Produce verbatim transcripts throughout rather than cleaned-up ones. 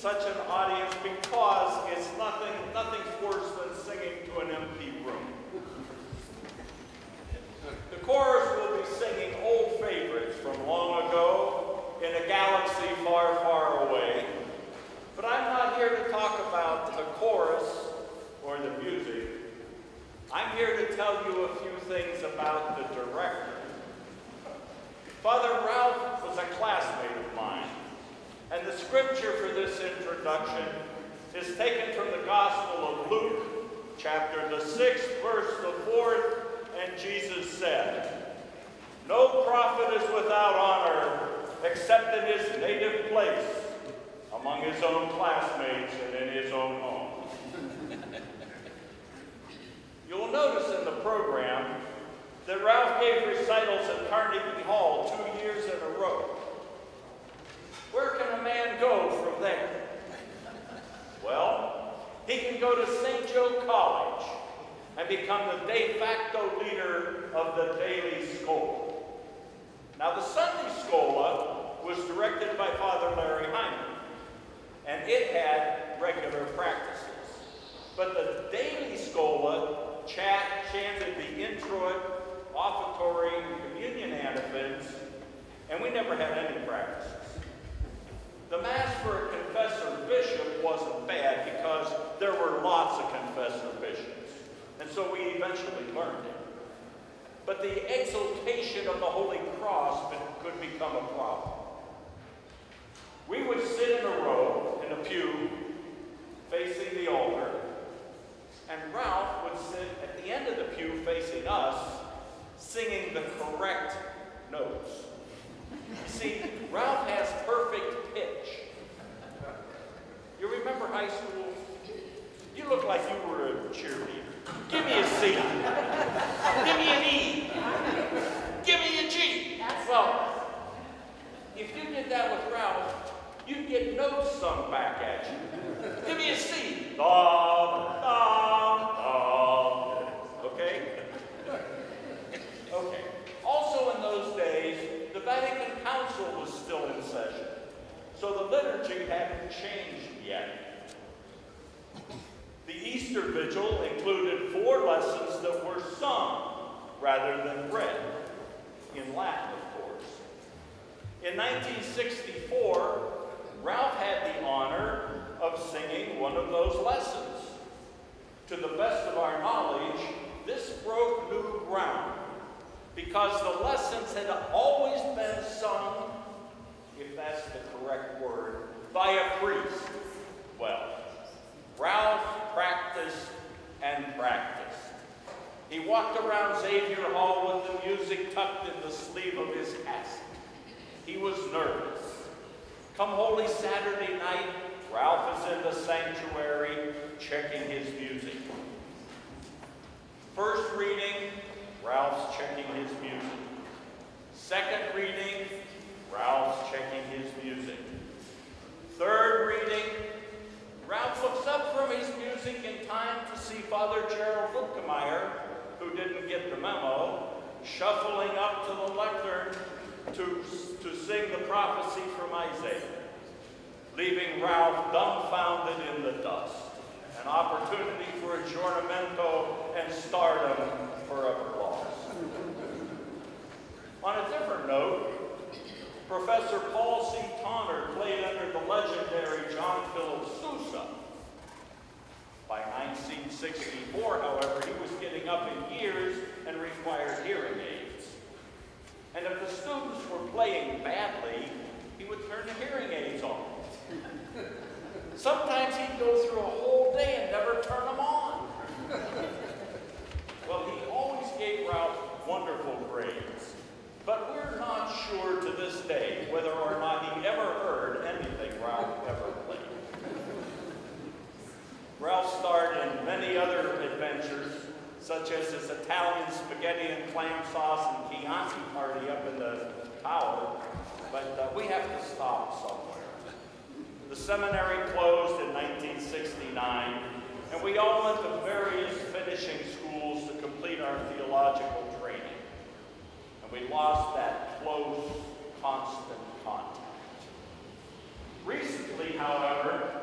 such an audience because it's nothing, nothing's worse than singing to an empty room. The chorus will be singing old favorites from long ago in a galaxy far, far away. But I'm not here to talk about the chorus or the music. I'm here to tell you a few things about the director. Father Ralph was a classmate of mine, and the scripture for this introduction is taken from the Gospel of Luke, chapter the sixth, verse the fourth, and Jesus said, "No prophet is without honor except in his native place, among his own classmates and in his own home." You'll notice in the program that Ralph gave recitals at Carnegie Hall two years in a row. Where can a man go from there? Well, he can go to Saint Joe College and become the de facto leader of the daily Scola. Now, the Sunday Scola was directed by Father Larry Hyman, and it had regular practices. But the daily Scola chat, chanted the introit, offertory, communion antiphons, and we never had any practices. The Mass for a confessor bishop wasn't bad because there were lots of confessor bishops, and so we eventually learned it. But the exaltation of the Holy Cross could become a problem. We would sit in a row, in a pew, facing the altar, and Ralph would sit at the end of the pew facing us, singing the correct notes. You see, Ralph has perfect pitch. You remember high school? You look like you were a cheerleader. Give me a C. Give me an E. Give me a G. Well, if you did that with Ralph, you'd get notes sung back at you. Give me a C. Dum, dum, dum. Okay? Okay. Also in those days, the Vatican Council was still in session, so the liturgy hadn't changed yet. The Easter Vigil included four lessons that were sung rather than read, in Latin, of course. In nineteen sixty-four, Ralph had the honor of singing one of those lessons. To the best of our knowledge, this broke new ground, because the lessons had always been sung, if that's the correct word, by a priest. Well, Ralph practiced and practiced. He walked around Xavier Hall with the music tucked in the sleeve of his cassock. He was nervous. Come Holy Saturday night, Ralph is in the sanctuary checking his music. First reading, Ralph's checking his music. Second reading, Ralph's checking his music. Third reading, Ralph looks up from his music in time to see Father Gerald Lutkemeyer, who didn't get the memo, shuffling up to the lectern to, to sing the prophecy from Isaiah, leaving Ralph dumbfounded in the dust. An opportunity for aggiornamento and stardom forever lost. On a different note, Professor Paul C. Tonner played under the legendary John Philip Sousa. By nineteen sixty-four, however, he was getting up in years and required hearing aids. And if the students were playing badly, he would turn the hearing aids on. Sometimes he'd go through a whole day and never turn them on. Well, he always gave Ralph wonderful grades, but we're not sure to this day whether or not he ever heard anything Ralph ever played. Ralph starred in many other adventures, such as his Italian spaghetti and clam sauce and Chianti party up in the tower, but uh, we have to stop somewhere. The seminary closed in nineteen sixty-nine, and we all went to various finishing schools to complete our theological training. And we lost that close, constant contact. Recently, however,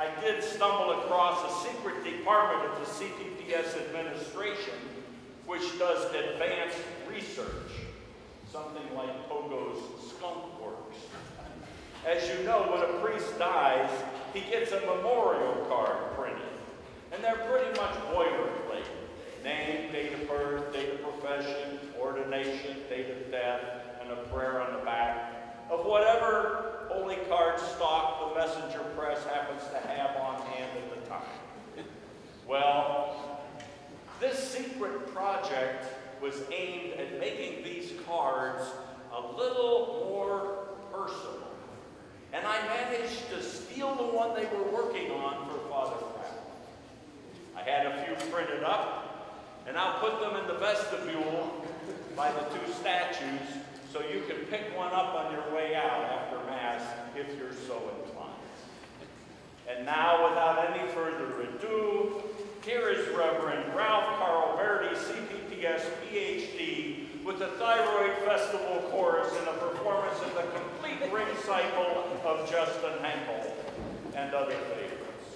I did stumble across a secret department of the C P P S administration which does advanced research, something like Pogo's Skunk Works. As you know, when a priest dies, he gets a memorial card printed, and they're pretty much boilerplate. Name, date of birth, date of profession, ordination, date of death, and a prayer on the back of whatever holy card stock the messenger press happens to have on hand at the time. Well, this secret project was aimed at making these cards a little more personal. And I managed to steal the one they were working on for Father Pratt. I had a few printed up, and I'll put them in the vestibule by the two statues so you can pick one up on your way out after Mass if you're so inclined. And now, without any further ado, here is Reverend Ralph Carl Verdi, C P P S, P H D, with the Thyroid Festival Chorus in a performance of the complete ring cycle of Justin Henkel and other favorites.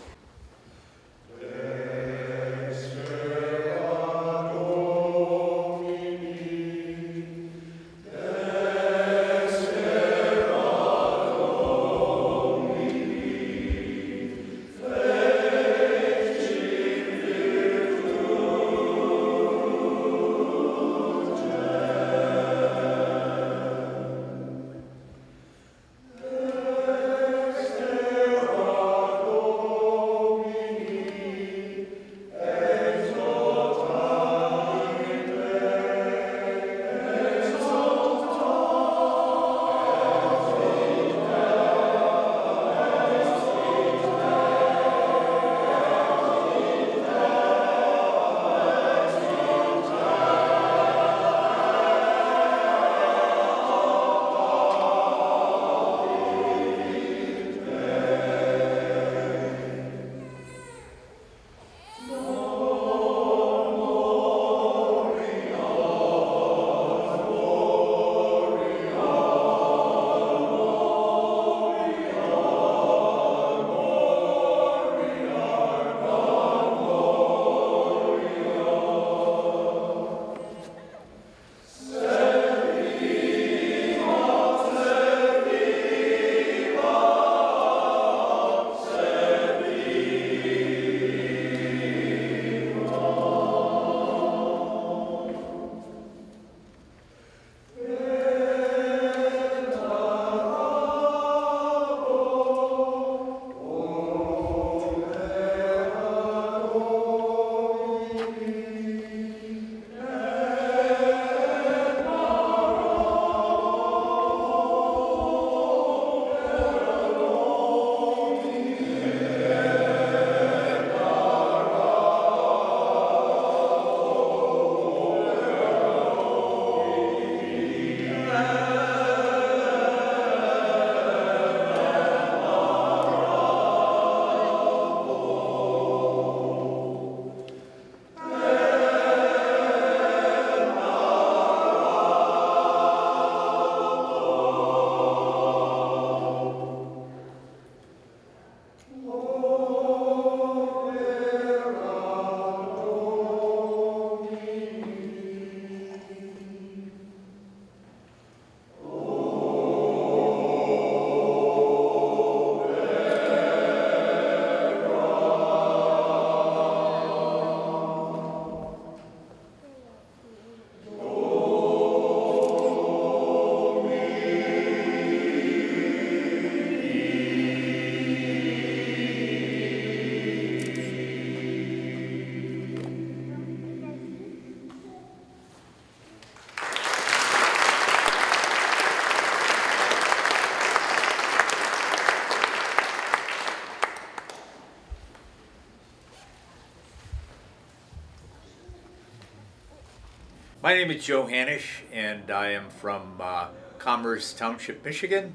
My name is Joe Hanisch, and I am from uh, Commerce Township, Michigan,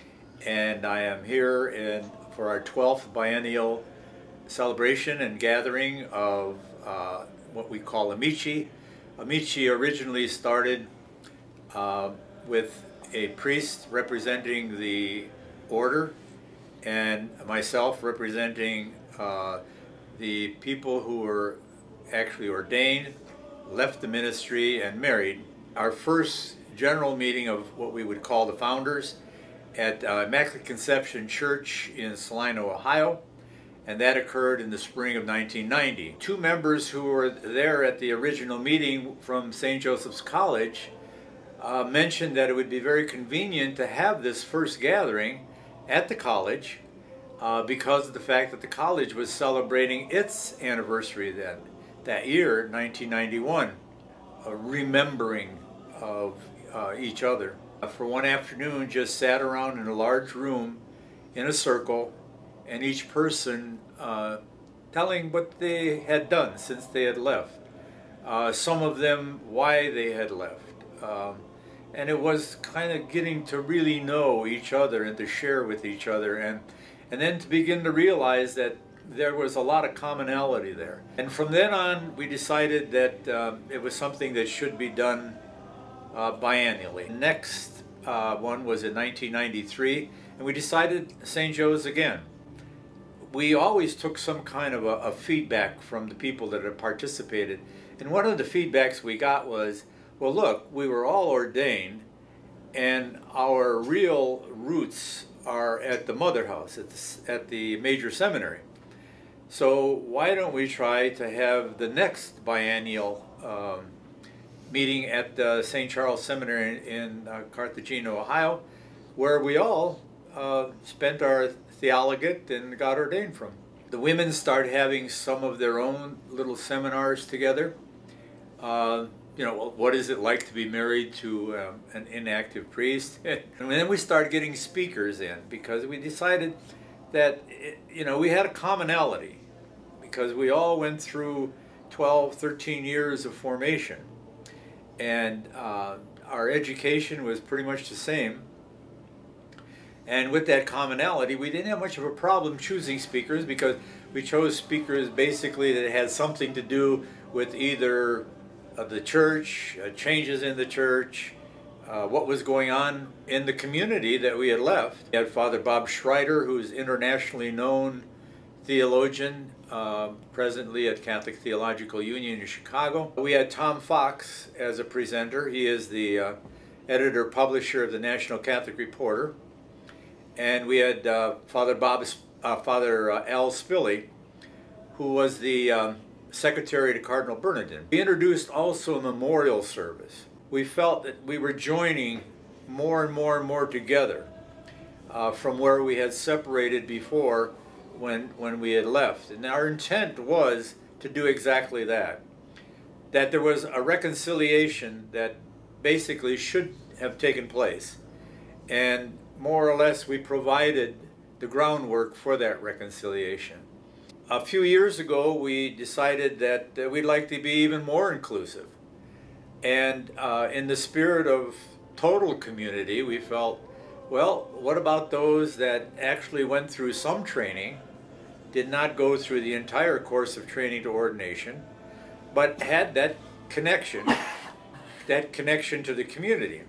and I am here in, for our twelfth biennial celebration and gathering of uh, what we call Amici. Amici originally started uh, with a priest representing the order and myself representing uh, the people who were actually ordained, left the ministry, and married. Our first general meeting of what we would call the founders at uh, Immaculate Conception Church in Salina, Ohio, and that occurred in the spring of nineteen ninety. Two members who were there at the original meeting from Saint Joseph's College uh, mentioned that it would be very convenient to have this first gathering at the college uh, because of the fact that the college was celebrating its anniversary then, that year, nineteen ninety-one, a remembering of uh, each other. For one afternoon, just sat around in a large room in a circle, and each person uh, telling what they had done since they had left. Uh, some of them why they had left. Um, and it was kind of getting to really know each other and to share with each other, and, and then to begin to realize that there was a lot of commonality there. And from then on, we decided that um, it was something that should be done uh, biannually. Next uh, one was in nineteen ninety-three, and we decided Saint Joe's again. We always took some kind of a, a feedback from the people that had participated, and one of the feedbacks we got was, well, look, we were all ordained, and our real roots are at the mother house, at the, at the major seminary. So why don't we try to have the next biennial um, meeting at the Saint Charles Seminary in, in uh, Carthagena, Ohio, where we all uh, spent our theologate and got ordained from. The women started having some of their own little seminars together. Uh, you know, what is it like to be married to um, an inactive priest? And then we started getting speakers in because we decided that, you know, we had a commonality because we all went through twelve, thirteen years of formation, and uh, our education was pretty much the same. And with that commonality, we didn't have much of a problem choosing speakers because we chose speakers basically that had something to do with either uh, the church, uh, changes in the church, uh, what was going on in the community that we had left. We had Father Bob Schreider, who's internationally known theologian, uh, presently at Catholic Theological Union in Chicago. We had Tom Fox as a presenter. He is the uh, editor-publisher of the National Catholic Reporter. And we had uh, Father Bob, uh, Father uh, Al Spilly, who was the um, secretary to Cardinal Bernardin. We introduced also a memorial service. We felt that we were joining more and more and more together uh, from where we had separated before when, when we had left. And our intent was to do exactly that. That there was a reconciliation that basically should have taken place. And more or less we provided the groundwork for that reconciliation. A few years ago we decided that uh, we'd like to be even more inclusive. And uh, in the spirit of total community, we felt, well, what about those that actually went through some training, did not go through the entire course of training to ordination, but had that connection, that connection to the community.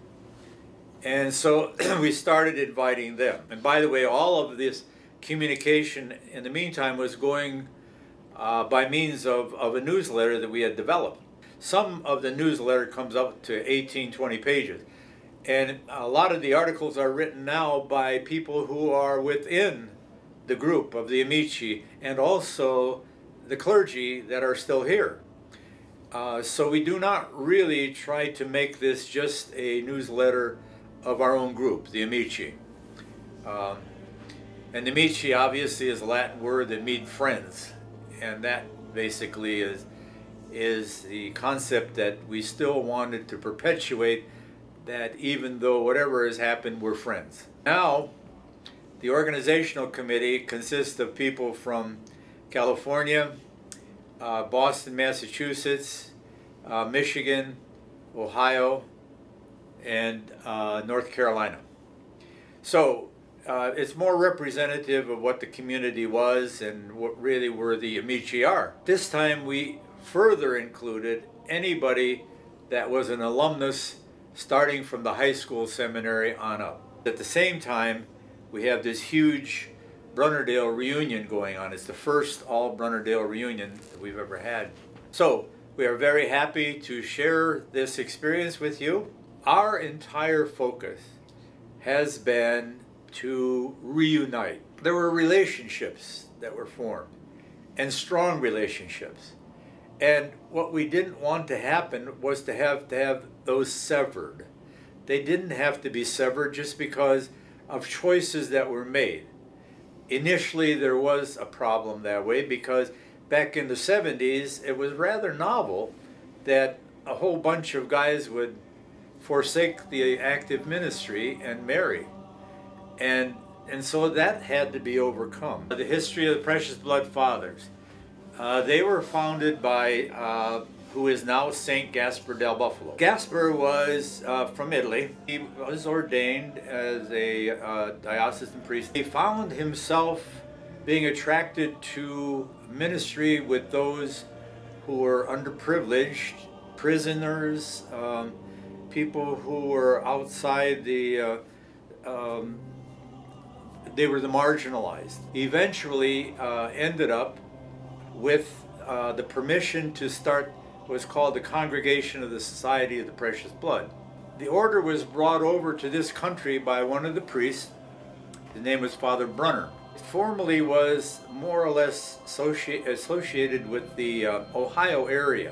And so we started inviting them. And by the way, all of this communication in the meantime was going uh, by means of, of a newsletter that we had developed. Some of the newsletter comes up to eighteen, twenty pages. And a lot of the articles are written now by people who are within the group of the Amici and also the clergy that are still here. Uh, so we do not really try to make this just a newsletter of our own group, the Amici. Um, and the Amici obviously is a Latin word that means friends, and that basically is, is the concept that we still wanted to perpetuate, that even though whatever has happened, we're friends. Now, the organizational committee consists of people from California, uh, Boston, Massachusetts, uh, Michigan, Ohio, and uh, North Carolina. So uh, it's more representative of what the community was and what really were the Amici are. This time we further included anybody that was an alumnus starting from the high school seminary on up. At the same time, we have this huge Brunnerdale reunion going on. It's the first all Brunnerdale reunion that we've ever had. So we are very happy to share this experience with you. Our entire focus has been to reunite. There were relationships that were formed, and strong relationships. And what we didn't want to happen was to have to have those severed. They didn't have to be severed just because of choices that were made. Initially, there was a problem that way because back in the seventies, it was rather novel that a whole bunch of guys would forsake the active ministry and marry. And, and so that had to be overcome. The history of the Precious Blood Fathers. Uh, they were founded by uh, who is now Saint Gaspar del Buffalo. Gaspar was uh, from Italy. He was ordained as a uh, diocesan priest. He found himself being attracted to ministry with those who were underprivileged, prisoners, um, people who were outside the, uh, um, they were the marginalized. Eventually uh, ended up with uh, the permission to start what was called the Congregation of the Society of the Precious Blood. The order was brought over to this country by one of the priests. His name was Father Brunner. It formerly was more or less associ associated with the uh, Ohio area,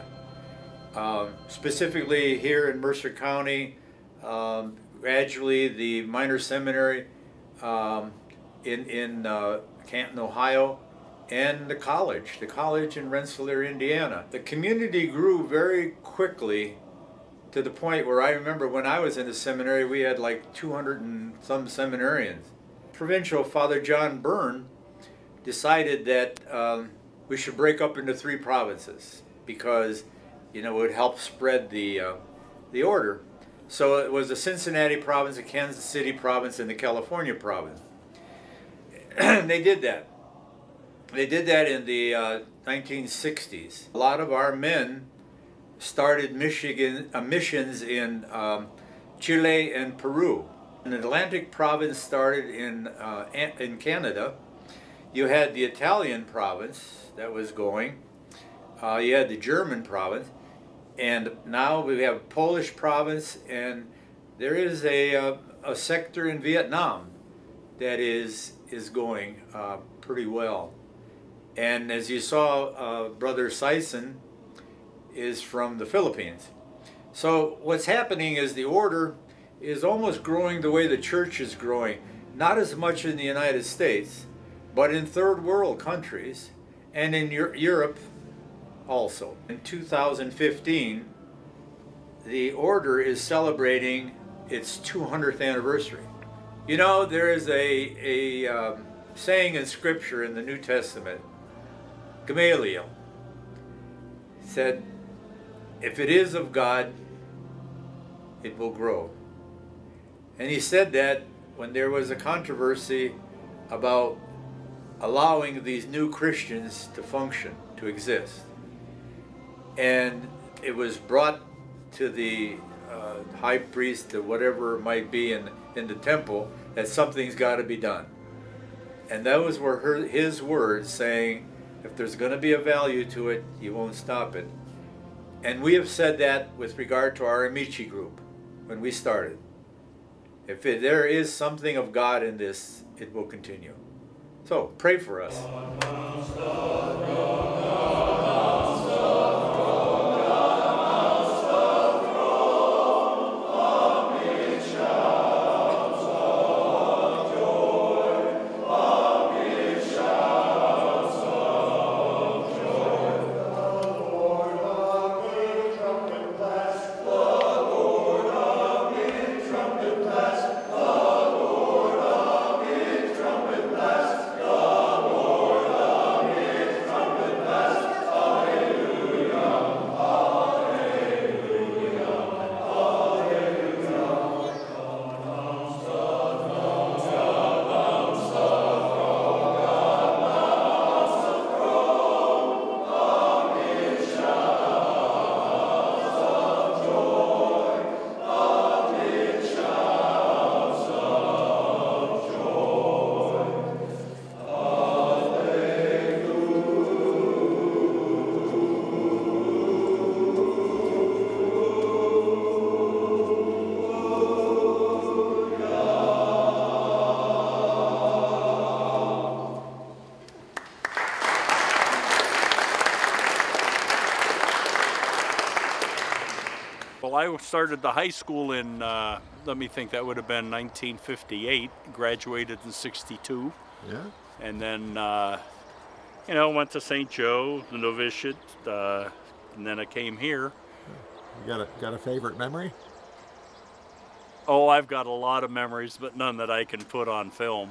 um, specifically here in Mercer County, um, gradually the minor seminary um, in, in uh, Canton, Ohio, and the college, the college in Rensselaer, Indiana. The community grew very quickly to the point where I remember when I was in the seminary, we had like two hundred and some seminarians. Provincial Father John Byrne decided that um, we should break up into three provinces because, you know, it would help spread the, uh, the order. So it was the Cincinnati province, the Kansas City province, and the California province. They did that. They did that in the uh, nineteen sixties. A lot of our men started Michigan, uh, missions in um, Chile and Peru. An Atlantic province started in, uh, in Canada. You had the Italian province that was going. Uh, you had the German province. And now we have Polish province, and there is a, a, a sector in Vietnam that is, is going uh, pretty well. And as you saw, uh, Brother Sison is from the Philippines. So what's happening is the order is almost growing the way the church is growing. Not as much in the United States, but in third world countries and in Euro Europe also. In two thousand fifteen, the order is celebrating its two hundredth anniversary. You know, there is a, a um, saying in Scripture in the New Testament, Gamaliel said, if it is of God, it will grow. And he said that when there was a controversy about allowing these new Christians to function, to exist. And it was brought to the uh, high priest, or whatever it might be in, in the temple, that something's got to be done. And those were her, his words saying, if there's going to be a value to it, you won't stop it. And we have said that with regard to our Amici group when we started. If it, there is something of God in this, it will continue. So pray for us. Well, I started the high school in, uh, let me think, that would have been nineteen fifty-eight, graduated in sixty-two. Yeah. And then, uh, you know, went to Saint Joe, the novitiate, uh, and then I came here. You got a, got a favorite memory? Oh, I've got a lot of memories, but none that I can put on film.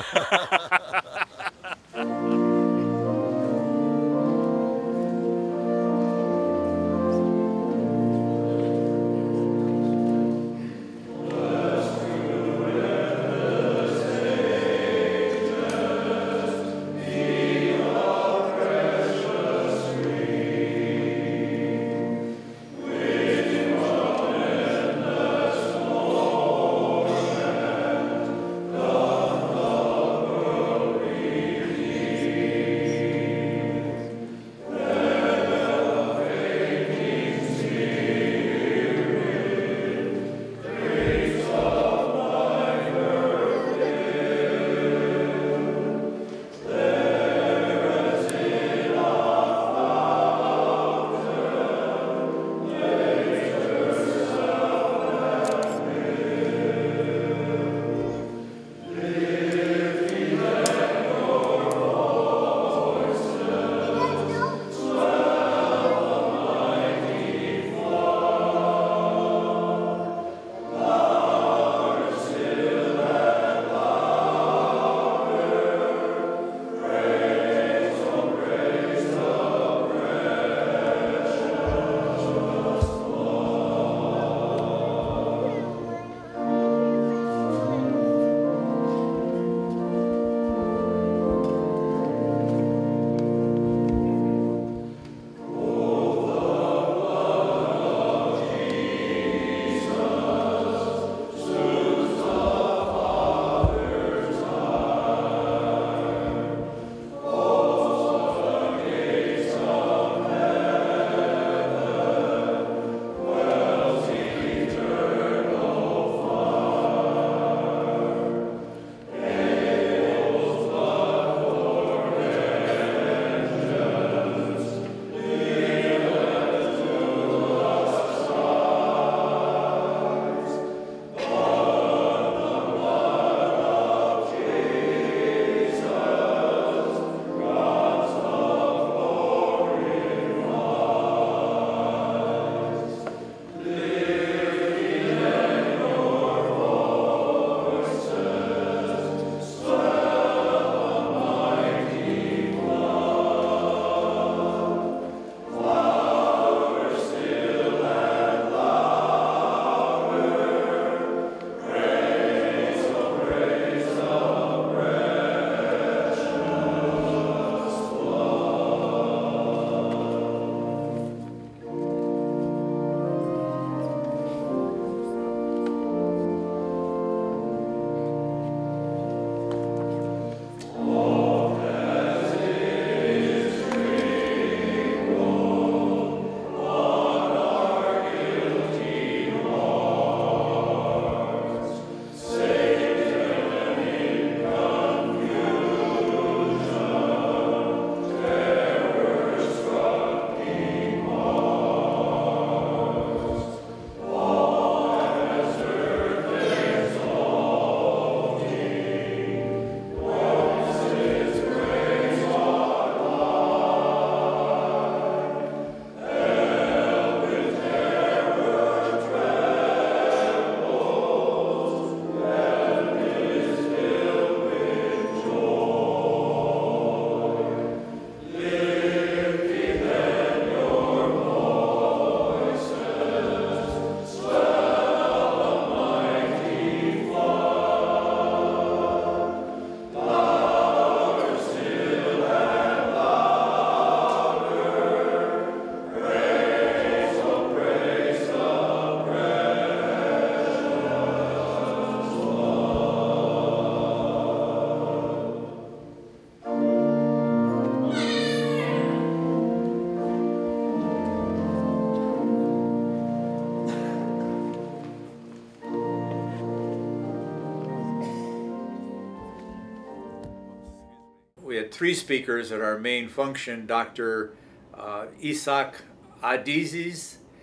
We had three speakers at our main function. Doctor Uh, Isaac Adizes, uh,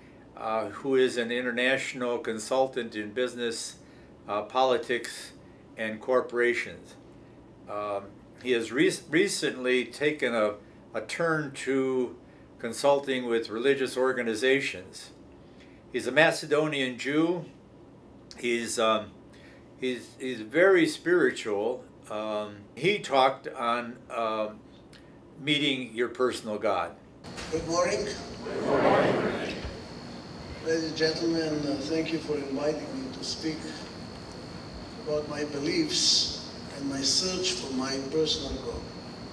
uh, who is an international consultant in business, uh, politics, and corporations. Um, he has re recently taken a, a turn to consulting with religious organizations. He's a Macedonian Jew. He's, um, he's, he's very spiritual. Um, he talked on um, meeting your personal God. Good morning. Good morning. Ladies and gentlemen, uh, thank you for inviting me to speak about my beliefs and my search for my personal God.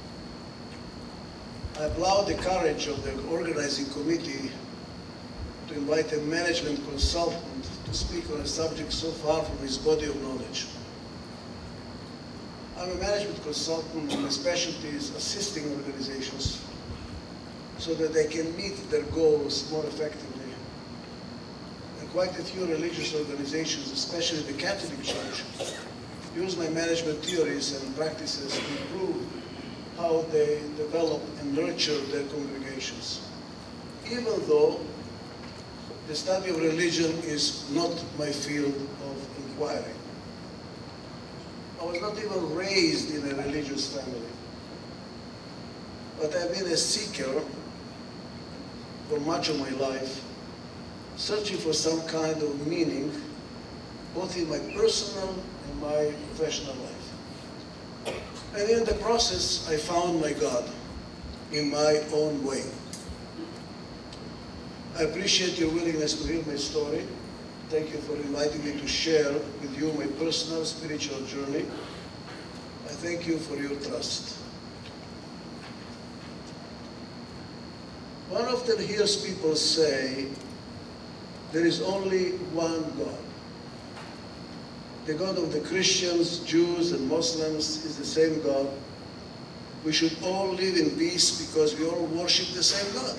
I applaud the courage of the organizing committee to invite a management consultant to speak on a subject so far from his body of knowledge. I'm a management consultant and my specialty is assisting organizations so that they can meet their goals more effectively. And quite a few religious organizations, especially the Catholic Church, use my management theories and practices to improve how they develop and nurture their congregations. Even though the study of religion is not my field of inquiry. I was not even raised in a religious family, but I've been a seeker for much of my life, searching for some kind of meaning, both in my personal and my professional life. And in the process, I found my God in my own way. I appreciate your willingness to hear my story. Thank you for inviting me to share with you my personal spiritual journey. I thank you for your trust. One often hears people say, there is only one God. The God of the Christians, Jews, and Muslims is the same God. We should all live in peace because we all worship the same God.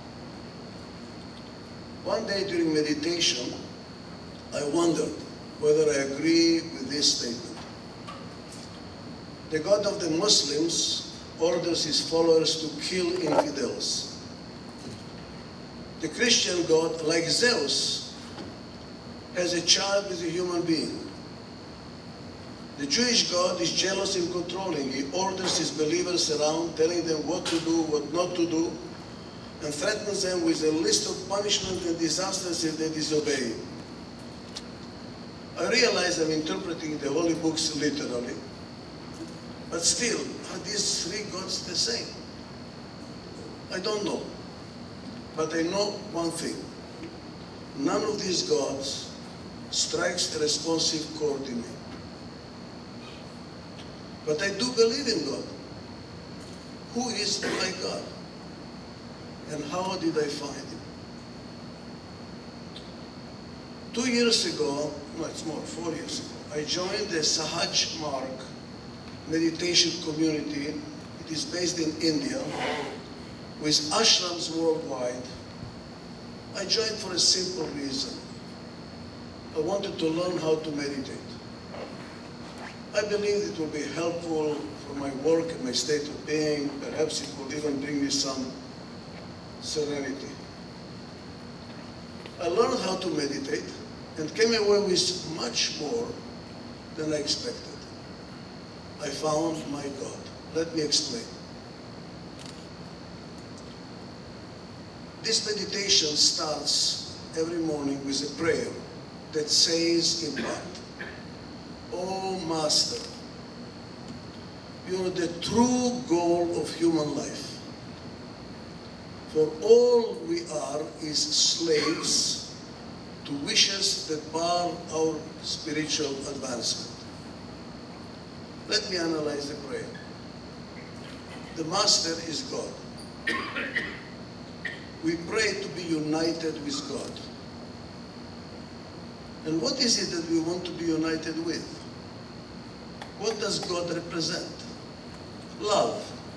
One day during meditation, I wondered whether I agree with this statement. The God of the Muslims orders his followers to kill infidels. The Christian God, like Zeus, has a child with a human being. The Jewish God is jealous and controlling. He orders his believers around, telling them what to do, what not to do, and threatens them with a list of punishment and disasters if they disobey. I realize I'm interpreting the holy books literally, but still, are these three gods the same? I don't know, but I know one thing. None of these gods strikes a responsive chord in me. But I do believe in God. Who is my God? And how did I find him? Two years ago, no, it's more, four years ago, I joined the Sahaj Marg meditation community. It is based in India, with ashrams worldwide. I joined for a simple reason. I wanted to learn how to meditate. I believed it will be helpful for my work and my state of being. Perhaps it will even bring me some serenity. I learned how to meditate and came away with much more than I expected. I found my God. Let me explain. This meditation starts every morning with a prayer that says in part, "Oh Master, you're the true goal of human life. For all we are is slaves to wishes that bar our spiritual advancement." Let me analyze the prayer. The Master is God. We pray to be united with God. And what is it that we want to be united with? What does God represent? Love.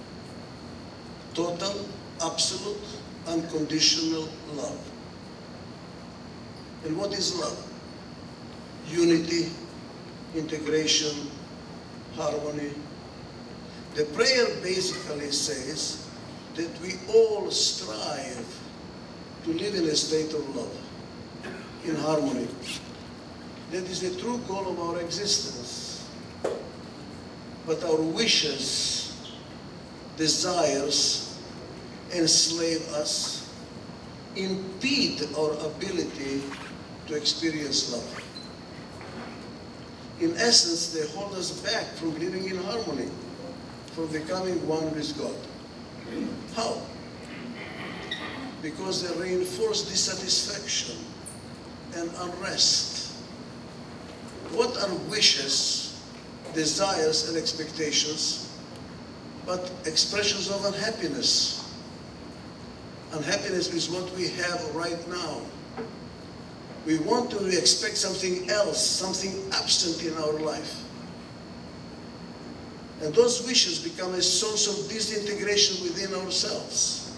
Total, absolute, unconditional love. And what is love? Unity, integration, harmony. The prayer basically says that we all strive to live in a state of love. in harmony. That is the true goal of our existence. But our wishes, desires, enslave us, impede our ability to experience love. In essence, they hold us back from living in harmony, from becoming one with God. How? Because they reinforce dissatisfaction and unrest. What are wishes, desires, and expectations but expressions of unhappiness? Unhappiness is what we have right now. We want to expect something else, something absent in our life. And those wishes become a source of disintegration within ourselves.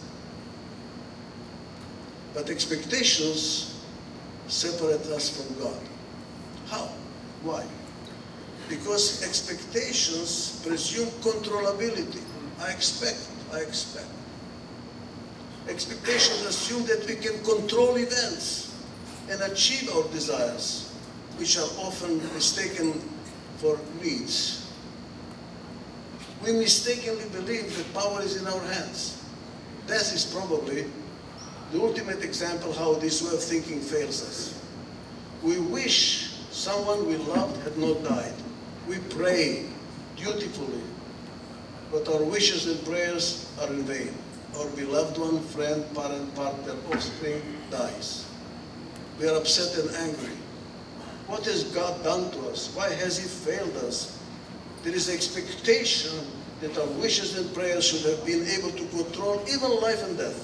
But expectations separate us from God. How? Why? Because expectations presume controllability. I expect, I expect. Expectations assume that we can control events and achieve our desires, which are often mistaken for needs. We mistakenly believe that power is in our hands. Death is probably the ultimate example how this way of thinking fails us. We wish someone we loved had not died. We pray dutifully, but our wishes and prayers are in vain. Our beloved one, friend, parent, partner, offspring dies. We are upset and angry. What has God done to us? Why has He failed us? There is expectation that our wishes and prayers should have been able to control even life and death.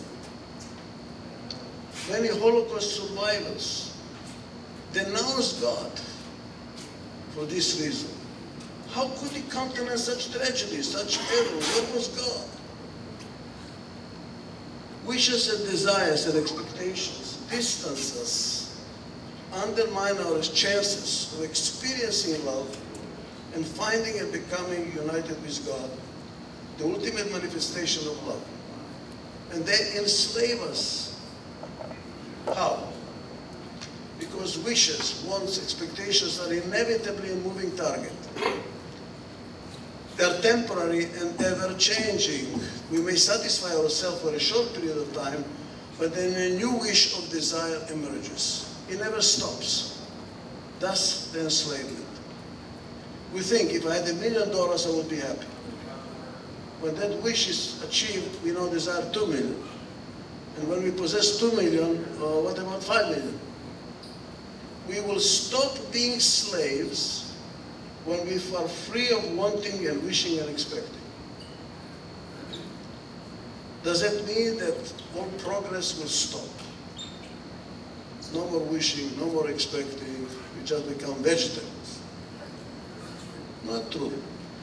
Many Holocaust survivors denounce God for this reason. How could He countenance such tragedy, such error? Where was God? Wishes and desires and expectations distance us, undermine our chances of experiencing love and finding and becoming united with God, the ultimate manifestation of love. And they enslave us. How? Because wishes, wants, expectations are inevitably a moving target. They are temporary and ever-changing. We may satisfy ourselves for a short period of time, but then a new wish of desire emerges. It never stops. Thus, the enslavement. We think, if I had a million dollars, I would be happy. When that wish is achieved, we now desire two million. And when we possess two million, uh, what about five million? We will stop being slaves when we are free of wanting and wishing and expecting. Does that mean that all progress will stop? No more wishing, no more expecting, we just become vegetables. Not true.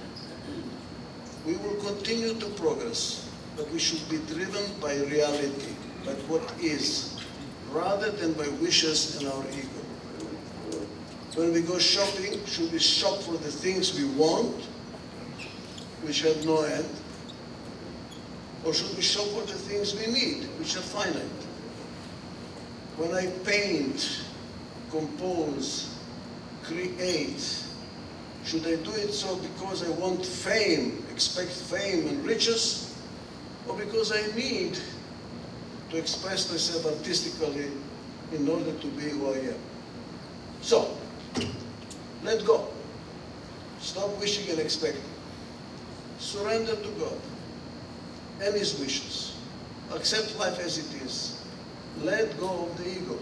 We will continue to progress, but we should be driven by reality, by what is, rather than by wishes and our ego. When we go shopping, should we shop for the things we want, which have no end? Or should we shop for the things we need, which are finite? When I paint, compose, create, should I do it so because I want fame, expect fame and riches, or because I need to express myself artistically in order to be who I am? So, let go. Stop wishing and expecting. Surrender to God and His wishes. Accept life as it is. Let go of the ego.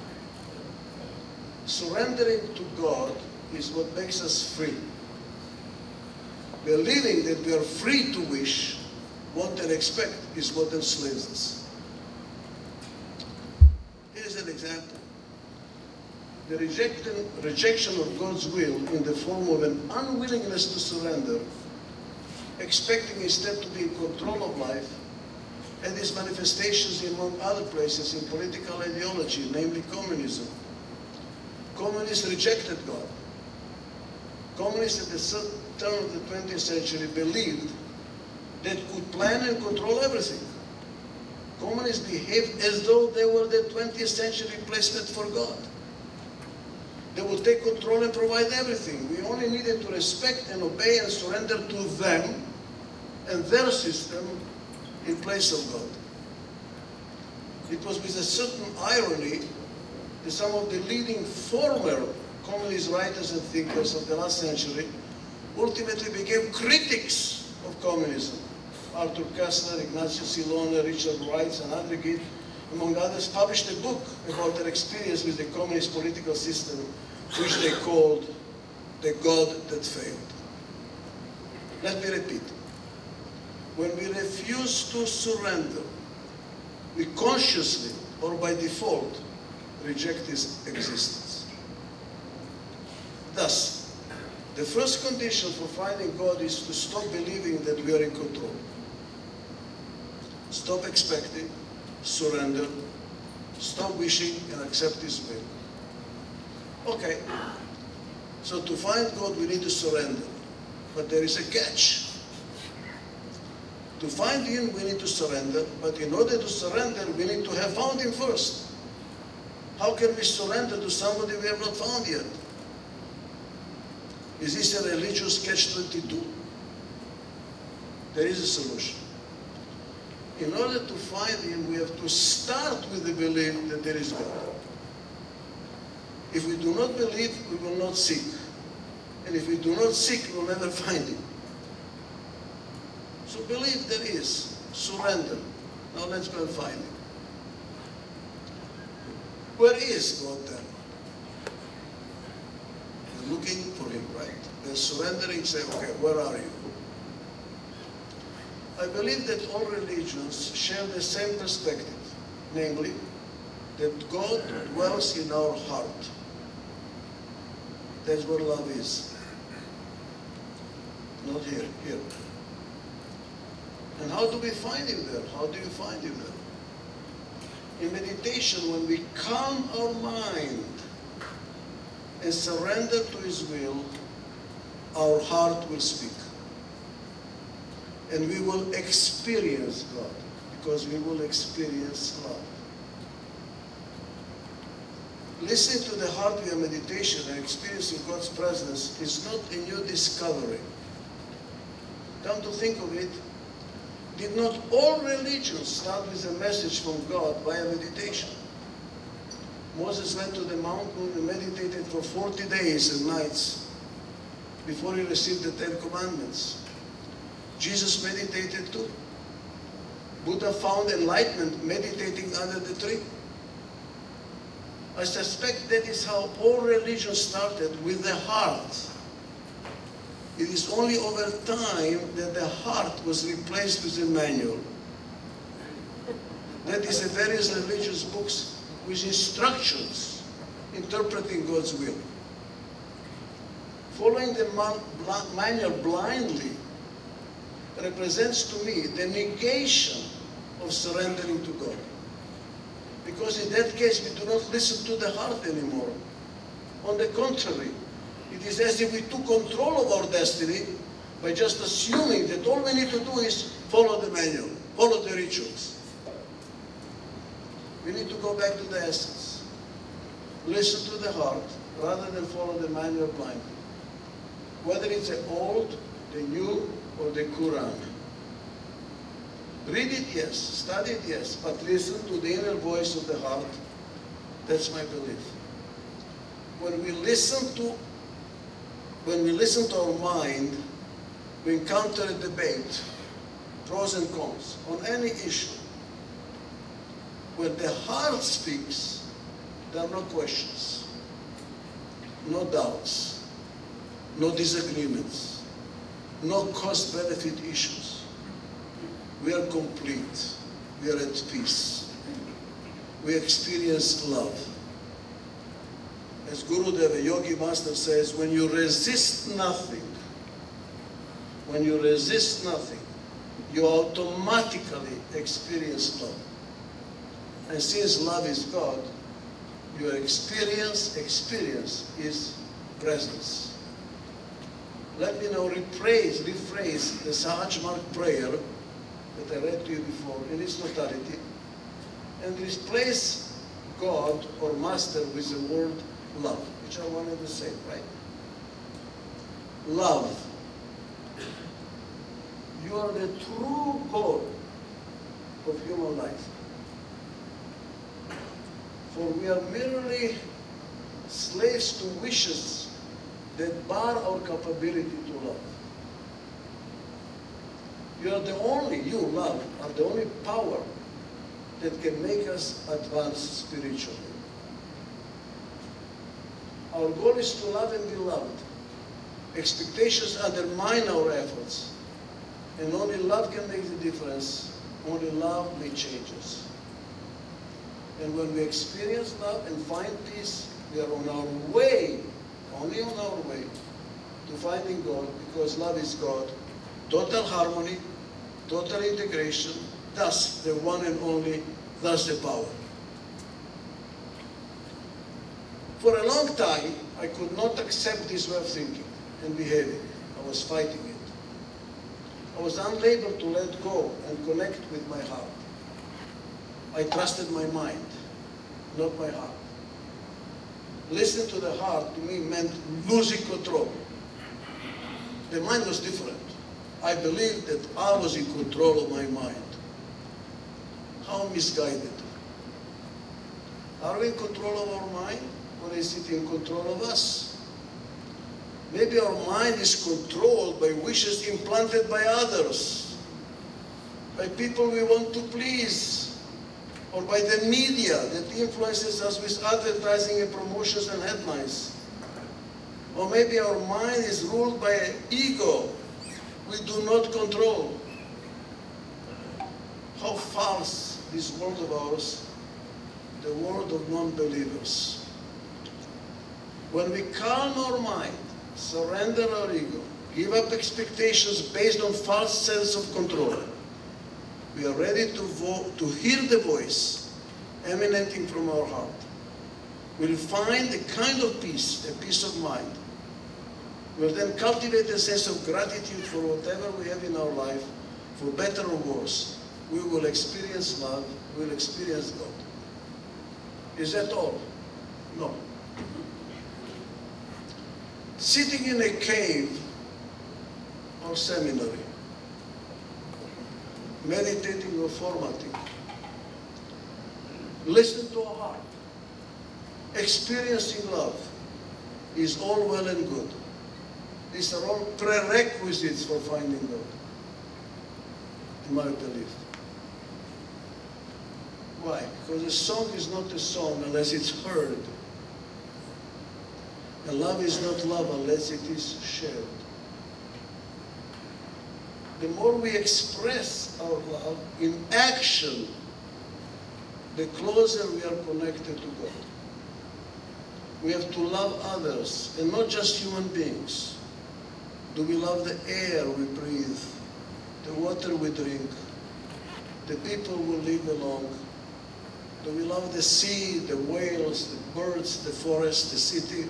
Surrendering to God is what makes us free. Believing that we are free to wish, want, and expect is what enslaves us. Here's an example. The rejection, rejection of God's will in the form of an unwillingness to surrender, expecting instead to be in control of life, and its manifestations among other places in political ideology, namely communism. Communists rejected God. Communists at the turn of the twentieth century believed that could plan and control everything. Communists behaved as though they were the twentieth century replacement for God. They would take control and provide everything. We only needed to respect and obey and surrender to them and their system in place of God. It was with a certain irony that some of the leading former communist writers and thinkers of the last century ultimately became critics of communism. Arthur Koestler, Ignazio Silone, Richard Wright, and Andre, among others, published a book about their experience with the communist political system, which they called The God That Failed. Let me repeat. When we refuse to surrender, we consciously or by default reject His existence. Thus, the first condition for finding God is to stop believing that we are in control. Stop expecting, surrender, stop wishing and accept His will. Okay, so to find God we need to surrender, but there is a catch. To find Him we need to surrender, but in order to surrender we need to have found Him first. How can we surrender to somebody we have not found yet? Is this a religious catch twenty-two? There is a solution. In order to find Him, we have to start with the belief that there is God. If we do not believe, we will not seek. And if we do not seek, we will never find Him. So believe there is. Surrender. Now let's go and find Him. Where is God then? We're looking for Him, right? We're surrendering, say, okay, where are you? I believe that all religions share the same perspective, namely, that God dwells in our heart. That's where love is. Not here, here. And how do we find Him there? How do you find Him there? In meditation, when we calm our mind and surrender to His will, our heart will speak. And we will experience God, because we will experience love. Listening to the heart via meditation and experiencing God's presence is not a new discovery. Come to think of it, did not all religions start with a message from God via meditation? Moses went to the mountain and meditated for forty days and nights before he received the Ten Commandments. Jesus meditated too. Buddha found enlightenment meditating under the tree. I suspect that is how all religions started, with the heart. It is only over time that the heart was replaced with a manual. That is in various religious books with instructions interpreting God's will. Following the manual blindly represents to me the negation of surrendering to God. Because in that case we do not listen to the heart anymore. On the contrary, it is as if we took control of our destiny by just assuming that all we need to do is follow the manual, follow the rituals. We need to go back to the essence. Listen to the heart rather than follow the manual blindly. Whether it's the old, the new, or the Quran. Read it, yes. Study it, yes. But listen to the inner voice of the heart. That's my belief. When we listen to, when we listen to our mind, we encounter a debate, pros and cons, on any issue. When the heart speaks, there are no questions, no doubts, no disagreements, no cost-benefit issues. We are complete. We are at peace. We experience love. As Gurudev, a yogi master, says, when you resist nothing, when you resist nothing, you automatically experience love. And since love is God, your experience, experience is presence. Let me now rephrase, rephrase the Sahaj Mark prayer that I read to you before in its totality, and replace God or Master with the word love, which are one and the same, right? Love. You are the true goal of human life. For we are merely slaves to wishes that bar our capability to love. You are the only, you, love, are the only power that can make us advance spiritually. Our goal is to love and be loved. Expectations undermine our efforts, and only love can make the difference. Only love may change us. And when we experience love and find peace, we are on our way, only on our way, to finding God, because love is God. Total harmony, total integration, thus the one and only, thus the power. For a long time, I could not accept this way of thinking and behaving. I was fighting it. I was unable to let go and connect with my heart. I trusted my mind, not my heart. Listening to the heart to me meant losing control. The mind was different. I believed that I was in control of my mind. How misguided. Are we in control of our mind, or is it in control of us? Maybe our mind is controlled by wishes implanted by others, by people we want to please, or by the media that influences us with advertising and promotions and headlines. Or maybe our mind is ruled by an ego we do not control. How false this world of ours, the world of non-believers. When we calm our mind, surrender our ego, give up expectations based on false sense of control, we are ready to, vote, to hear the voice emanating from our heart. We'll find a kind of peace, a peace of mind. We'll then cultivate a sense of gratitude for whatever we have in our life, for better or worse. We will experience love, we will experience God. Is that all? No. Sitting in a cave or seminary, meditating or formatting, listen to our heart, experiencing love is all well and good. These are all prerequisites for finding God, in my belief. Why? Because a song is not a song unless it's heard. And love is not love unless it is shared. The more we express our love in action, the closer we are connected to God. We have to love others, and not just human beings. Do we love the air we breathe, the water we drink, the people we live along? Do we love the sea, the whales, the birds, the forest, the city?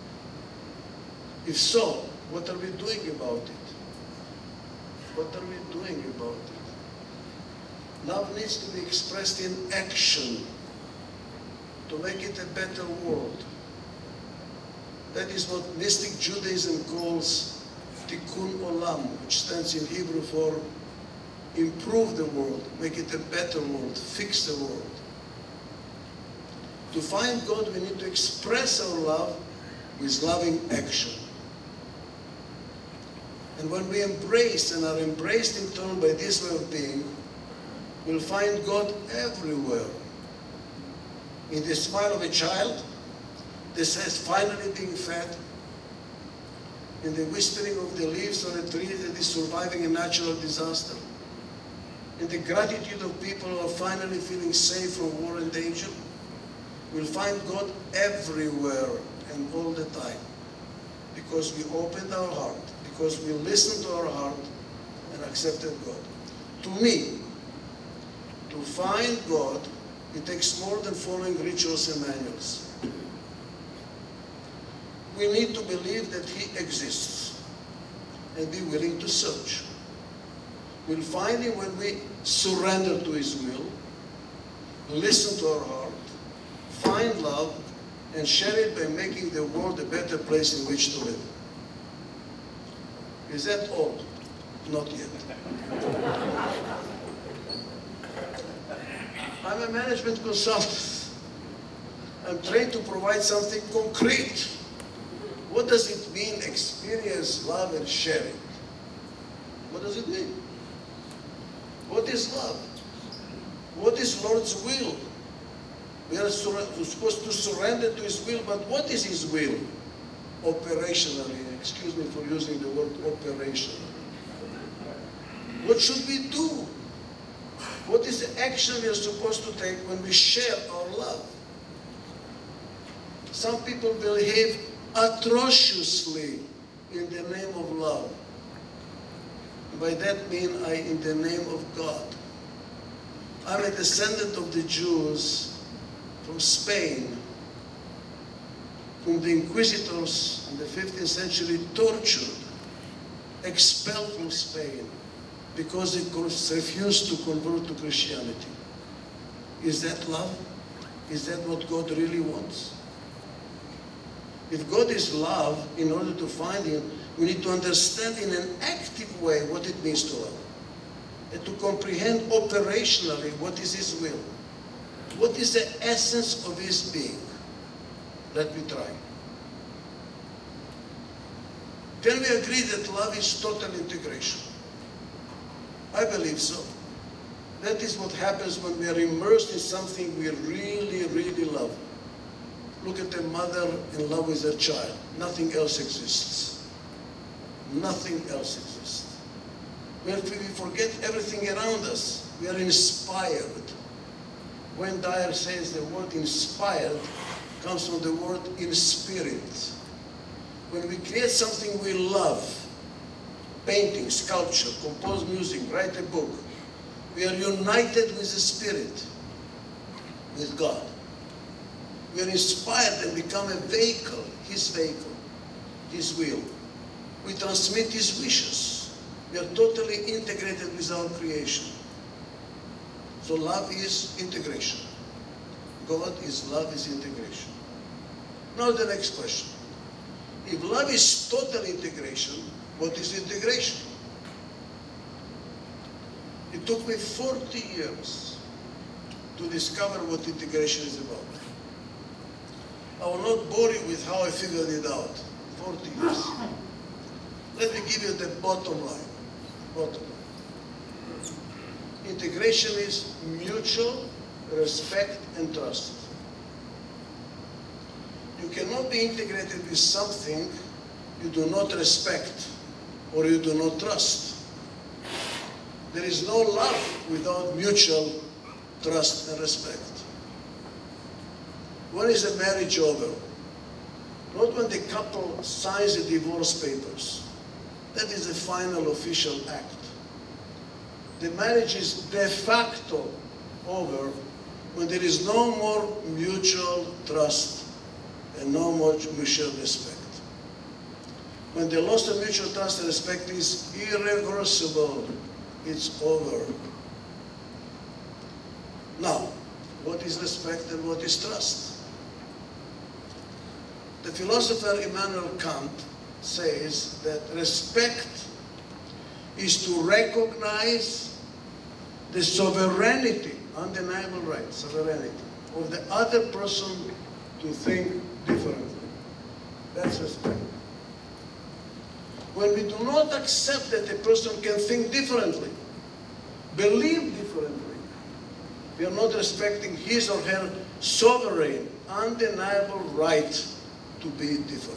If so, what are we doing about it? What are we doing about it? Love needs to be expressed in action to make it a better world. That is what mystic Judaism calls Tikkun Olam, which stands in Hebrew for improve the world, make it a better world, fix the world. To find God, we need to express our love with loving action. And when we embrace and are embraced in turn by this way of being, we'll find God everywhere. In the smile of a child that says finally being fed, in the whispering of the leaves on a tree that is surviving a natural disaster, in the gratitude of people who are finally feeling safe from war and danger, we'll find God everywhere and all the time, because we opened our heart, because we listened to our heart and accepted God. To me, to find God, it takes more than following rituals and manuals. We need to believe that He exists and be willing to search. We'll find Him when we surrender to His will, listen to our heart, find love, and share it by making the world better place in which to live. Is that all? Not yet. I'm a management consultant. I'm trained to provide something concrete. What does it mean, experience, love, and sharing? What does it mean? What is love? What is Lord's will? We are supposed to surrender to His will, but what is His will? Operationally, excuse me for using the word operational. What should we do? What is the action we are supposed to take when we share our love? Some people behave atrociously in the name of love. By that mean I in the name of God. I'm a descendant of the Jews from Spain, whom the inquisitors in the fifteenth century tortured, expelled from Spain because they refused to convert to Christianity. Is that love? Is that what God really wants? If God is love, in order to find Him, we need to understand in an active way what it means to love, and to comprehend operationally what is His will. What is the essence of His being? Let me try. Can we agree that love is total integration? I believe so. That is what happens when we are immersed in something we really, really love. Look at a mother in love with her child. Nothing else exists. Nothing else exists. When we forget everything around us, we are inspired. When Dyer says the word inspired comes from the word in spirit. When we create something we love, painting, sculpture, compose music, write a book, we are united with the Spirit, with God. We are inspired and become a vehicle, His vehicle, His will. We transmit His wishes. We are totally integrated with our creation. So love is integration. God is love is integration. Now the next question. If love is total integration, what is integration? It took me forty years to discover what integration is about. I will not bore you with how I figured it out. forty years. Let me give you the bottom line. Bottom line. Integration is mutual respect and trust. You cannot be integrated with something you do not respect or you do not trust. There is no love without mutual trust and respect. When is a marriage over? Not when the couple signs the divorce papers. That is the final official act. The marriage is de facto over when there is no more mutual trust and no more mutual respect. When the loss of mutual trust and respect is irreversible, it's over. Now, what is respect and what is trust? The philosopher Immanuel Kant says that respect is to recognize the sovereignty, undeniable right, sovereignty, of the other person to think differently. That's respect. When we do not accept that a person can think differently, believe differently, we are not respecting his or her sovereign, undeniable right to be different.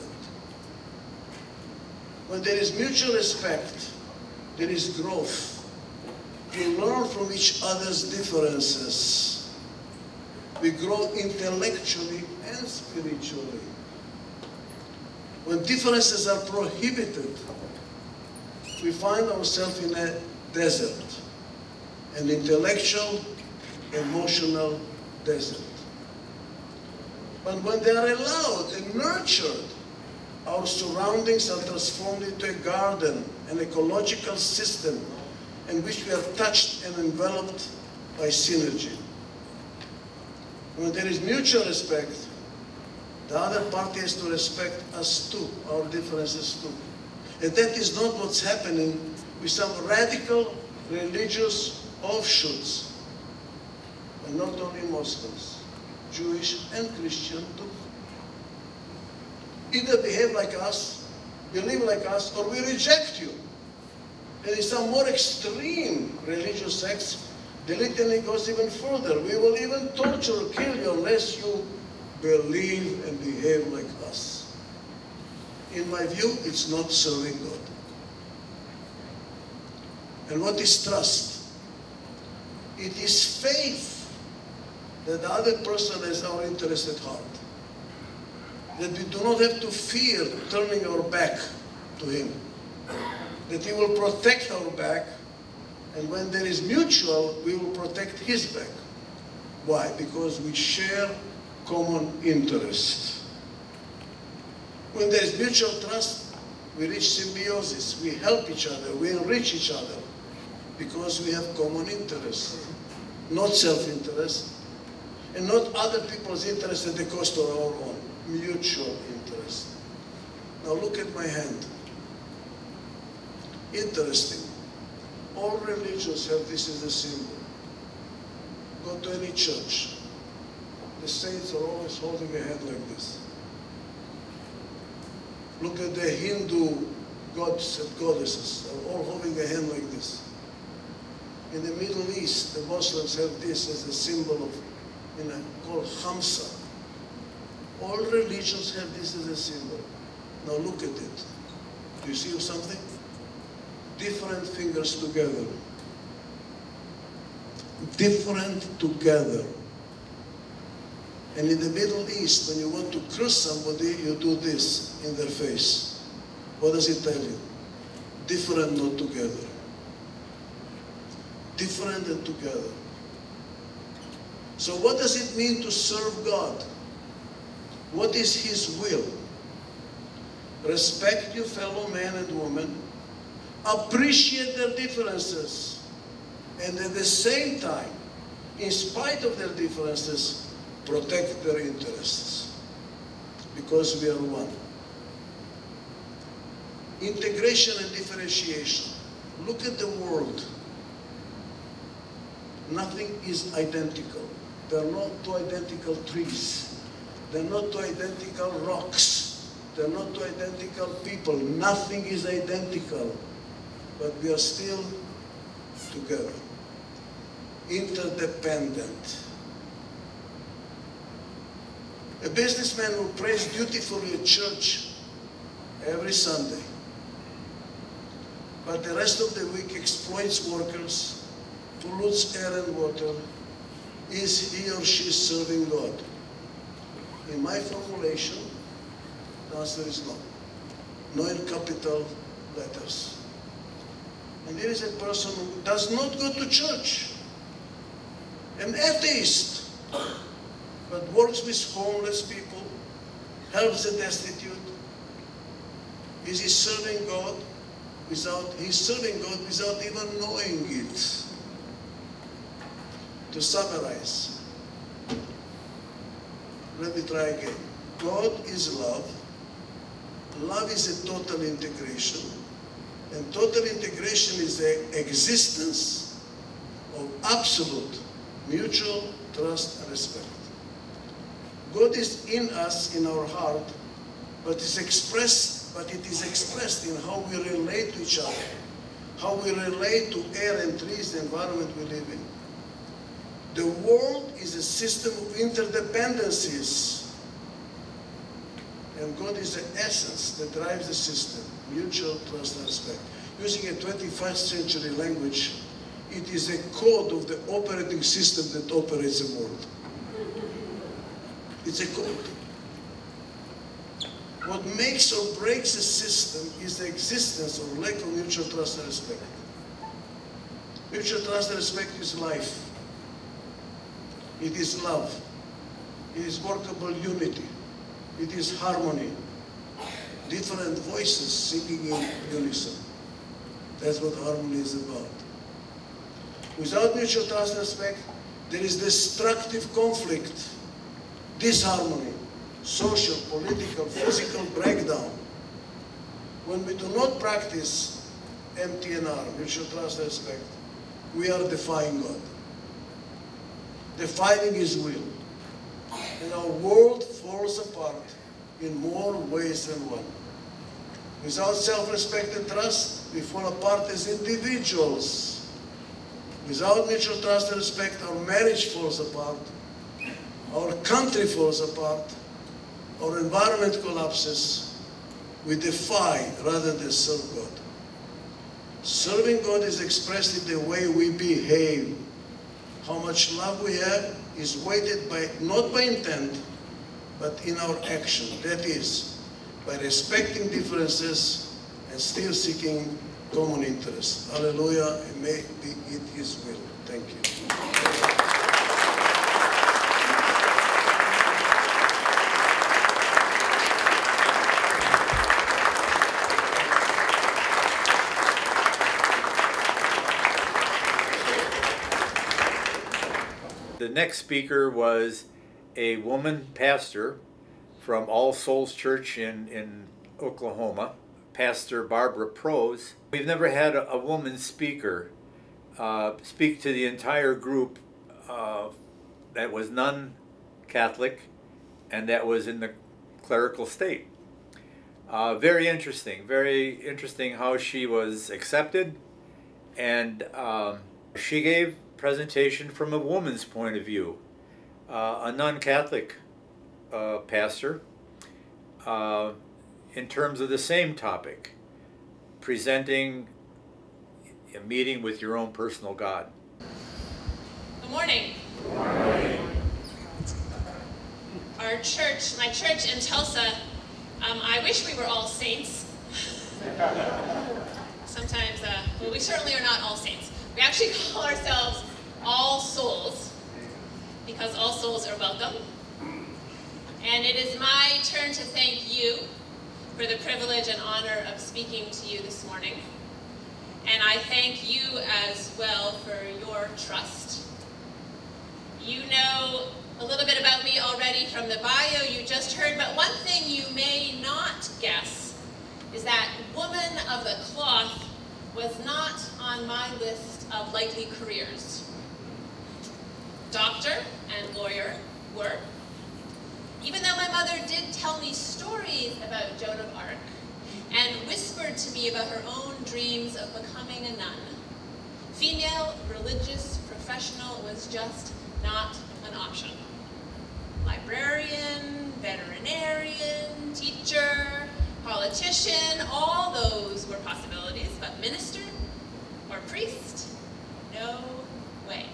When there is mutual respect, there is growth. We learn from each other's differences. We grow intellectually and spiritually. When differences are prohibited, we find ourselves in a desert, an intellectual, emotional desert. But when they are allowed and nurtured, our surroundings are transformed into a garden, an ecological system in which we are touched and enveloped by synergy. When there is mutual respect, The other party has to respect us too, our differences too. And that is not what's happening with some radical religious offshoots. And not only Muslims, Jewish and Christian too. Either behave like us, believe like us, or we reject you. And in some more extreme religious sects, the litany goes even further. We will even torture or kill you unless you believe and behave like us. In my view, it's not serving God. And what is trust? It is faith that the other person has our interest at heart. That we do not have to fear turning our back to him. That he will protect our back, and when there is mutual, we will protect his back. Why? Because we share common interest. When there is mutual trust, we reach symbiosis. We help each other. We enrich each other because we have common interest, not self-interest, and not other people's interest at the cost of our own. Mutual interest. Now look at my hand. Interesting. All religions have this as a symbol. Go to any church. The saints are always holding a hand like this. Look at the Hindu gods and goddesses. They're all holding a hand like this. In the Middle East, the Muslims have this as a symbol of, you know, called Hamsa. All religions have this as a symbol. Now look at it. Do you see something? Different fingers together. Different together. And in the Middle East, when you want to curse somebody, you do this in their face. What does it tell you? Different, not together. Different and together. So what does it mean to serve God? What is His will? Respect your fellow man and woman. Appreciate their differences. And at the same time, in spite of their differences, protect their interests. Because we are one. Integration and differentiation. Look at the world. Nothing is identical. There are not two identical trees. There are not two identical rocks. There are not two identical people. Nothing is identical. But we are still together. Interdependent. A businessman who prays dutifully at church every Sunday, but the rest of the week exploits workers, pollutes air and water, is he or she serving God? In my formulation, the answer is no. No in capital letters. And there is a person who does not go to church, an atheist, but works with homeless people, helps the destitute. Is he serving God without, he's serving God without even knowing it. To summarize, let me try again. God is love. Love is a total integration. And total integration is the existence of absolute mutual trust and respect. God is in us, in our heart, but is expressed, but it is expressed in how we relate to each other, how we relate to air and trees, the environment we live in. The world is a system of interdependencies, and God is the essence that drives the system, mutual trust and respect. Using a twenty-first century language, it is a code of the operating system that operates the world. It's a code. What makes or breaks a system is the existence or lack of mutual trust and respect. Mutual trust and respect is life. It is love. It is workable unity. It is harmony. Different voices singing in unison. That's what harmony is about. Without mutual trust and respect, there is destructive conflict, disharmony, social, political, physical breakdown, when we do not practice M T N R, mutual trust and respect, we are defying God, defying His will. And our world falls apart in more ways than one. Without self-respect and trust, we fall apart as individuals. Without mutual trust and respect, our marriage falls apart, our country falls apart, our environment collapses. We defy rather than serve God. Serving God is expressed in the way we behave. How much love we have is weighted by, not by intent, but in our action. That is, by respecting differences and still seeking common interests. Hallelujah, and may be it His will. Thank you. The next speaker was a woman pastor from All Souls Church in, in Oklahoma, Pastor Barbara Prose. We've never had a, a woman speaker uh, speak to the entire group uh, that was non-Catholic and that was in the clerical state. Uh, very interesting, very interesting how she was accepted, and um, she gave presentation from a woman's point of view, uh, a non-Catholic uh, pastor, uh, in terms of the same topic, presenting a meeting with your own personal God. Good morning. Good morning. Our church, my church in Tulsa, um, I wish we were all saints. Sometimes, uh, well, we certainly are not all saints. We actually call ourselves All Souls, because all souls are welcome. And it is my turn to thank you for the privilege and honor of speaking to you this morning. And I thank you as well for your trust. You know a little bit about me already from the bio you just heard, but one thing you may not guess is that woman of the cloth was not on my list of likely careers. Doctor and lawyer were. Even though my mother did tell me stories about Joan of Arc and whispered to me about her own dreams of becoming a nun, female religious professional was just not an option. Librarian, veterinarian, teacher, politician, all those were possibilities, but minister or priest, no way.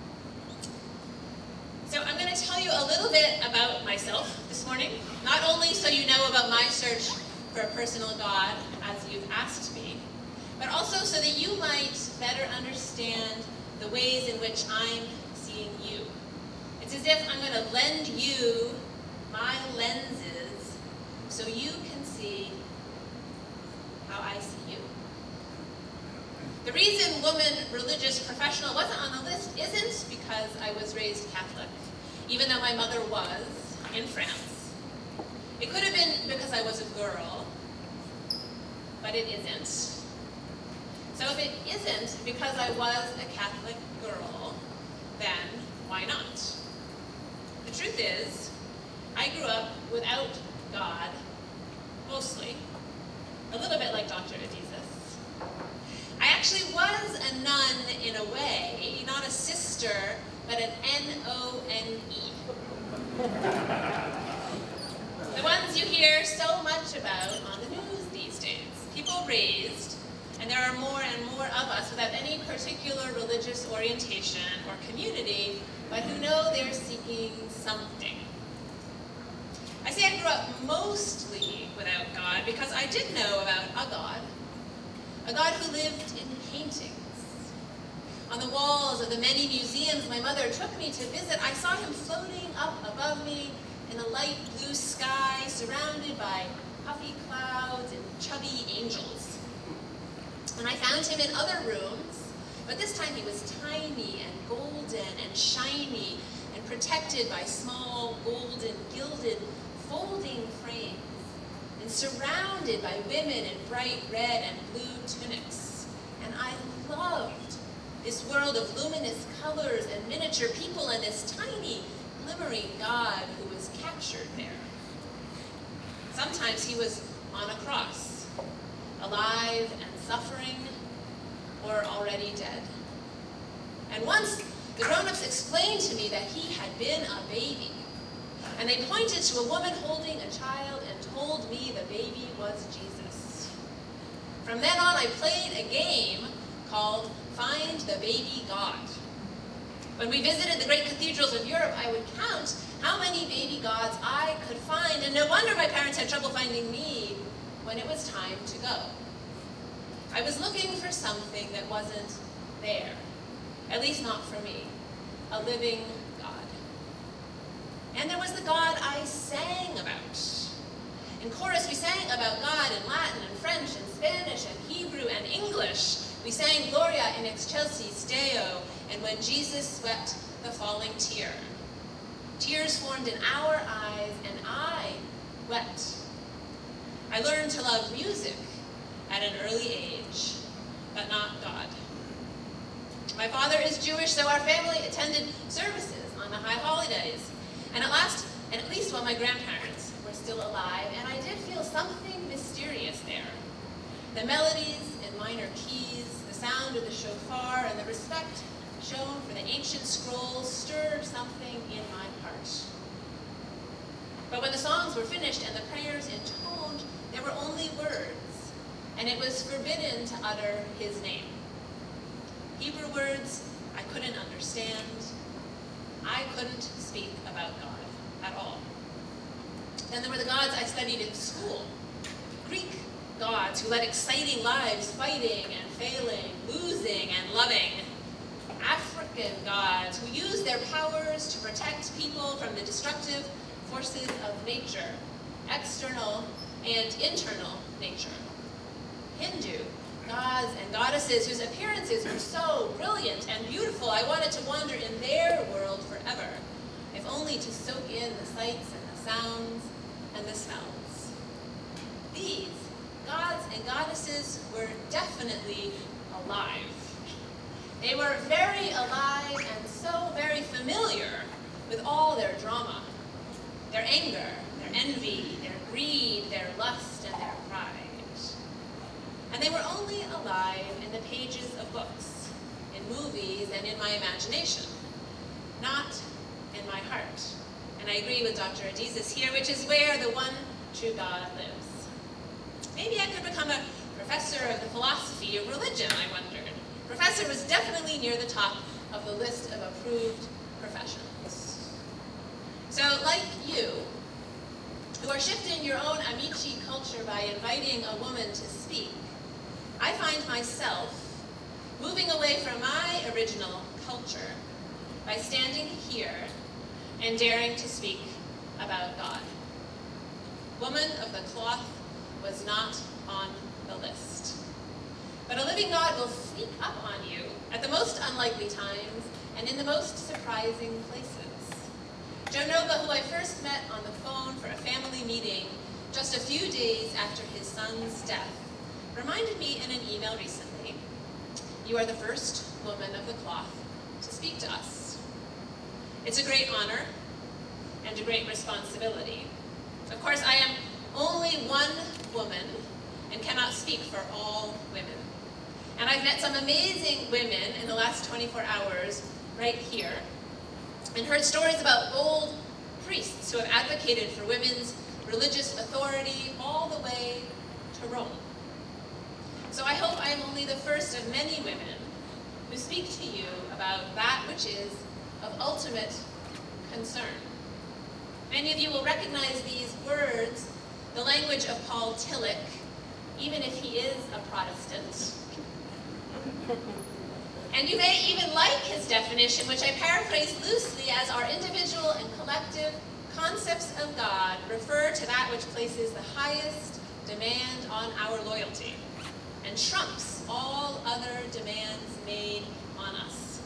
So I'm going to tell you a little bit about myself this morning, not only so you know about my search for a personal God, as you've asked me, but also so that you might better understand the ways in which I'm seeing you. It's as if I'm going to lend you my lenses so you can see how I see you. The reason woman religious professional wasn't on the list isn't because I was raised Catholic, even though my mother was in France. It could have been because I was a girl, but it isn't. So if it isn't because I was a Catholic girl, then why not? The truth is, I grew up without God, mostly, a little bit like Doctor Adizes. I actually was a nun in a way, not a sister, but an N O N E. The ones you hear so much about on the news these days. People raised, and there are more and more of us without any particular religious orientation or community, but who know they're seeking something. I say I grew up mostly without God because I did know about a God. A God who lived in paintings. On the walls of the many museums my mother took me to visit, I saw him floating up above me in a light blue sky, surrounded by puffy clouds and chubby angels. And I found him in other rooms, but this time he was tiny and golden and shiny and protected by small, golden, gilded folding frames and surrounded by women in bright red and blue tunics. And I loved this world of luminous colors and miniature people and this tiny, glimmering God who was captured there. Sometimes he was on a cross, alive and suffering, or already dead. And once, the grown-ups explained to me that he had been a baby. And they pointed to a woman holding a child and told me the baby was Jesus. From then on, I played a game called Find the Baby God. When we visited the great cathedrals of Europe, I would count how many baby gods I could find, and no wonder my parents had trouble finding me when it was time to go. I was looking for something that wasn't there, at least not for me, a living God. And there was the God I sang about. In chorus, we sang about God in Latin and French and Spanish and Hebrew and English. We sang Gloria in excelsis Deo, and when Jesus wept the falling tear. Tears formed in our eyes, and I wept. I learned to love music at an early age, but not God. My father is Jewish, so our family attended services on the high holidays. And at last, and at least while my grandparents were still alive, and I did feel something mysterious there. The melodies in minor keys, the sound of the shofar, and the respect shown for the ancient scrolls stirred something in my heart. But when the songs were finished and the prayers intoned, there were only words, and it was forbidden to utter his name. Hebrew words I couldn't understand. I couldn't speak about God at all. Then there were the gods I studied in school. Greek gods who led exciting lives, fighting and failing, losing and loving. African gods who used their powers to protect people from the destructive forces of nature, external and internal nature. Hindu gods and goddesses whose appearances were so brilliant and beautiful, I wanted to wander in their world forever, if only to soak in the sights and the sounds and the smells. These gods and goddesses were definitely alive. They were very alive and so very familiar with all their drama, their anger, their envy, their greed, their lust, and their pride. And they were only alive in the pages of books, in movies, and in my imagination, not in my heart. And I agree with Doctor Adizes here, which is where the one true God lives. Maybe I could become a professor of the philosophy of religion, I wondered. Professor was definitely near the top of the list of approved professions. So, like you, who are shifting your own Amici culture by inviting a woman to speak, I find myself moving away from my original culture by standing here and daring to speak about God. Woman of the cloth was not on the list. But a living God will sneak up on you at the most unlikely times and in the most surprising places. Joe Nova, who I first met on the phone for a family meeting just a few days after his son's death, reminded me in an email recently, you are the first woman of the cloth to speak to us. It's a great honor and a great responsibility. Of course, I am only one woman and cannot speak for all women. And I've met some amazing women in the last twenty-four hours right here and heard stories about bold priests who have advocated for women's religious authority all the way to Rome. So I hope I am only the first of many women who speak to you about that which is of ultimate concern. Many of you will recognize these words, the language of Paul Tillich, even if he is a Protestant. And you may even like his definition, which I paraphrase loosely as our individual and collective concepts of God refer to that which places the highest demand on our loyalty and trumps all other demands made on us.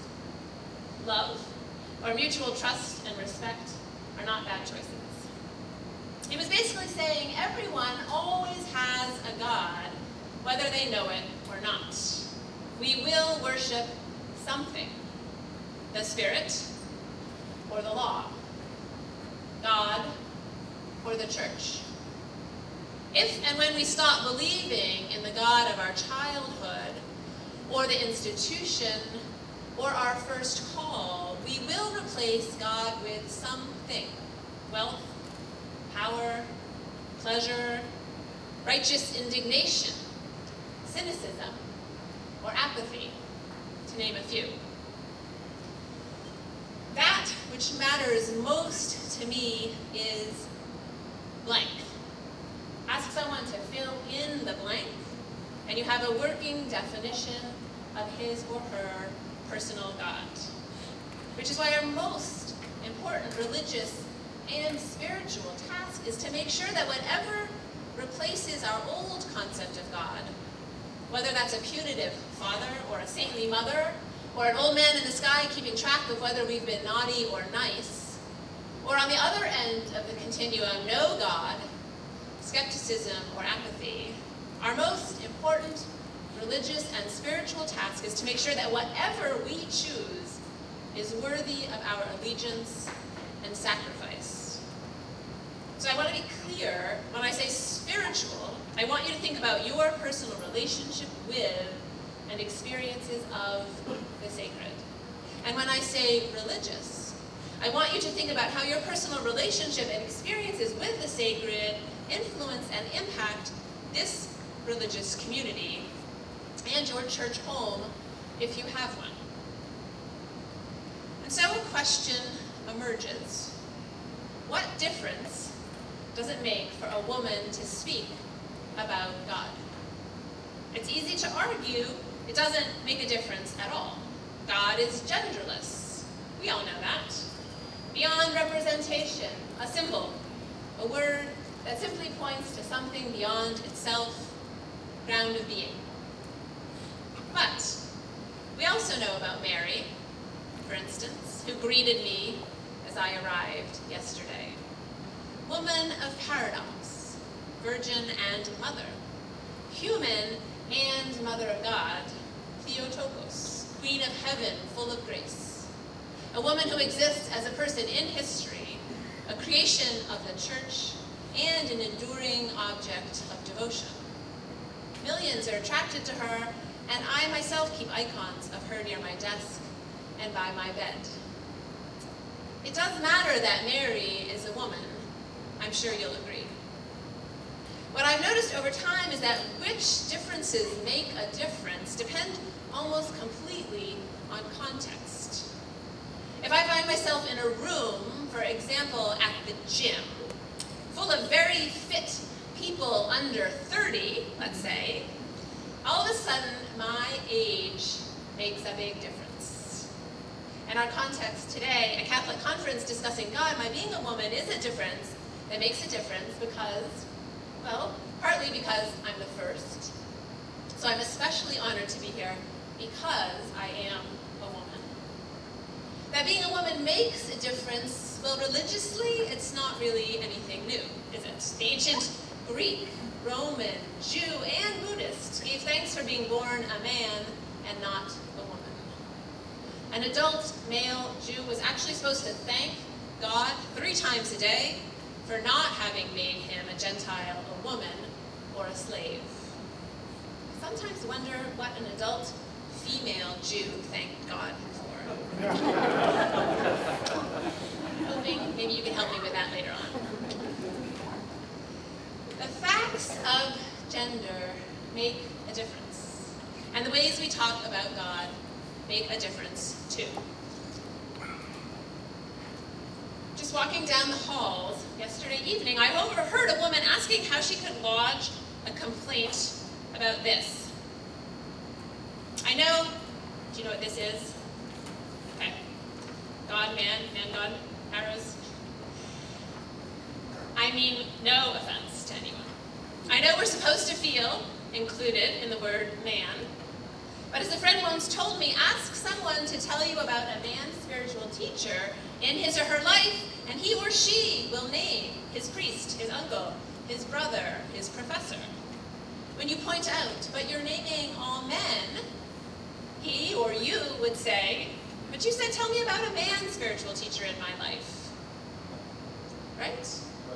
Love, or mutual trust and respect, are not bad choices. He was basically saying everyone always has a God, whether they know it or not. We will worship something, the Spirit or the law, God or the church. If and when we stop believing in the God of our childhood, or the institution, or our first call, we will replace God with something: wealth, power, pleasure, righteous indignation, cynicism, or apathy, to name a few. That which matters most to me is blank. Ask someone to fill in the blank, and you have a working definition of his or her personal God. Which is why our most important religious and spiritual task is to make sure that whatever replaces our old concept of God, whether that's a punitive father or a saintly mother, or an old man in the sky keeping track of whether we've been naughty or nice, or on the other end of the continuum, no God, skepticism or apathy, our most important religious and spiritual task is to make sure that whatever we choose is worthy of our allegiance and sacrifice. So I want to be clear, when I say spiritual, I want you to think about your personal relationship with and experiences of the sacred. And when I say religious, I want you to think about how your personal relationship and experiences with the sacred influence and impact this religious community and your church home, if you have one. And so a question emerges. What difference does it make for a woman to speak about God? It's easy to argue it doesn't make a difference at all. God is genderless. We all know that. Beyond representation, a symbol, a word that simply points to something beyond itself, ground of being. But we also know about Mary, for instance, who greeted me as I arrived yesterday. Woman of paradox, virgin and mother, human and mother of God, Theotokos, queen of heaven, full of grace. A woman who exists as a person in history, a creation of the church, and an enduring object of devotion. Millions are attracted to her, and I myself keep icons of her near my desk and by my bed. It does matter that Mary is a woman. I'm sure you'll agree. What I've noticed over time is that which differences make a difference depend almost completely on context. If I find myself in a room, for example, at the gym, full of very fit people under thirty, let's say, all of a sudden my age makes a big difference. In our context today, a Catholic conference discussing God, my being a woman is a difference that makes a difference because, well, partly because I'm the first. So I'm especially honored to be here because I am a woman. That being a woman makes a difference, well, religiously, it's not really anything new, is it? The ancient Greek, Roman, Jew, and Buddhist gave thanks for being born a man and not a woman. An adult male Jew was actually supposed to thank God three times a day for not having made him a Gentile, a woman, or a slave. I sometimes wonder what an adult female Jew thanked God for. Hoping maybe you can help me with that later on. The facts of gender make a difference, and the ways we talk about God make a difference too. Just walking down the halls yesterday evening, I overheard a woman asking how she could lodge a complaint about this. I know, do you know what this is? Okay. God, man, man, God, arrows. I mean no offense to anyone. I know we're supposed to feel included in the word man, but as a friend once told me, ask someone to tell you about a man's spiritual teacher in his or her life, and he or she will name his priest, his uncle, his brother, his professor. When you point out, but you're naming all men, he or you would say, but you said, tell me about a man spiritual teacher in my life. Right?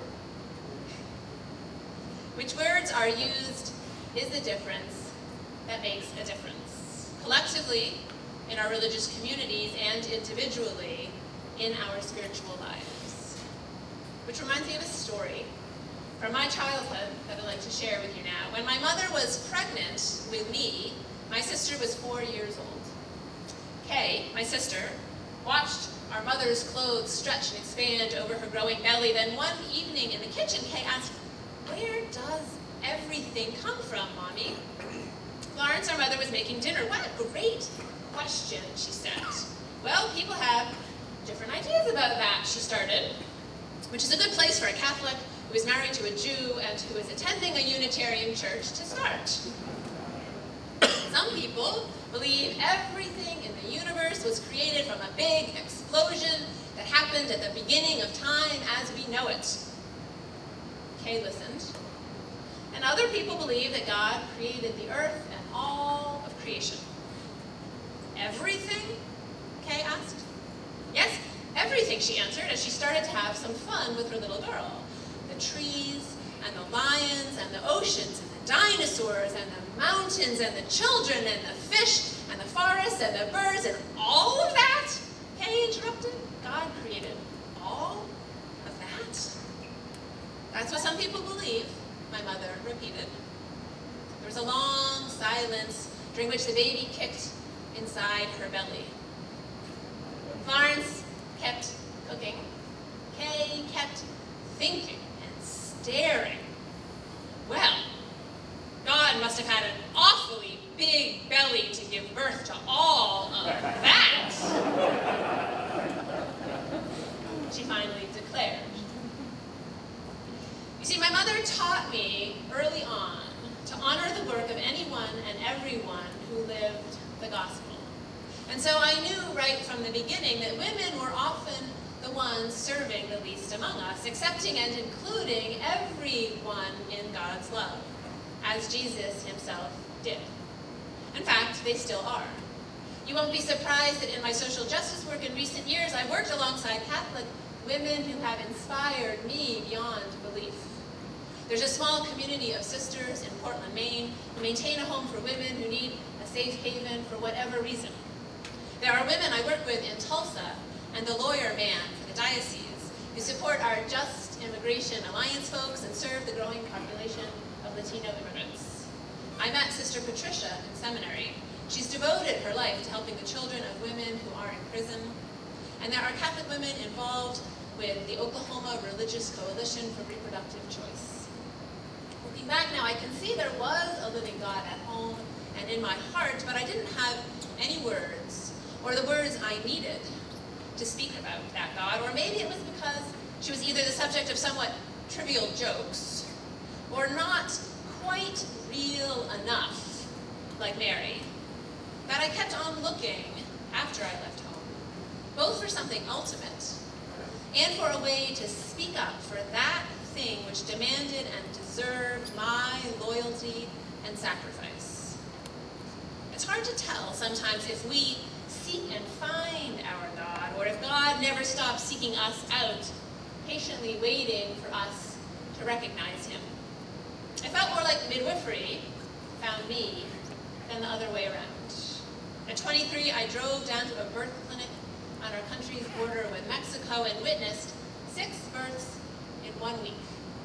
Which words are used is the difference that makes a difference. Collectively, in our religious communities, and individually, in our spiritual lives. Which reminds me of a story from my childhood that I'd like to share with you now. When my mother was pregnant with me, my sister was four years old. Kay, my sister, watched our mother's clothes stretch and expand over her growing belly. Then one evening in the kitchen, Kay asked, where does everything come from, Mommy? Florence, our mother, was making dinner. What a great question, she said. Well, people have different ideas about that, she started, which is a good place for a Catholic who is married to a Jew and who is attending a Unitarian church to start. Some people believe everything in the universe was created from a big explosion that happened at the beginning of time as we know it. Kay listened. And other people believe that God created the earth and all of creation. Everything? Kay asked. Yes, everything, she answered, as she started to have some fun with her little girl. The trees, and the lions, and the oceans, and the dinosaurs, and the mountains, and the children, and the fish, and the forests, and the birds, and all of that? Kay interrupted. God created all of that? That's what some people believe, my mother repeated. There was a long silence during which the baby kicked inside her belly. Florence kept cooking. Kay kept thinking and staring. Well, God must have had an awfully big belly to give birth to all of that, she finally declared. You see, my mother taught me early on to honor the work of anyone and everyone who lived the gospel. And so I knew right from the beginning that women were often the ones serving the least among us, accepting and including everyone in God's love, as Jesus himself did. In fact, they still are. You won't be surprised that in my social justice work in recent years, I worked alongside Catholic women who have inspired me beyond belief. There's a small community of sisters in Portland, Maine, who maintain a home for women who need a safe haven for whatever reason. There are women I work with in Tulsa and the Lawyer Man for the diocese who support our Just Immigration Alliance folks and serve the growing population of Latino immigrants. I met Sister Patricia in seminary. She's devoted her life to helping the children of women who are in prison. And there are Catholic women involved with the Oklahoma Religious Coalition for Reproductive Choice. Looking back now, I can see there was a living God at home and in my heart, but I didn't have any words, or the words I needed to speak about that God, or maybe it was because she was either the subject of somewhat trivial jokes, or not quite real enough, like Mary, that I kept on looking after I left home, both for something ultimate, and for a way to speak up for that thing which demanded and deserved my loyalty and sacrifice. It's hard to tell sometimes if we seek and find our God, or if God never stops seeking us out, patiently waiting for us to recognize him. I felt more like midwifery found me than the other way around. At twenty-three, I drove down to a birth clinic on our country's border with Mexico and witnessed six births in one week.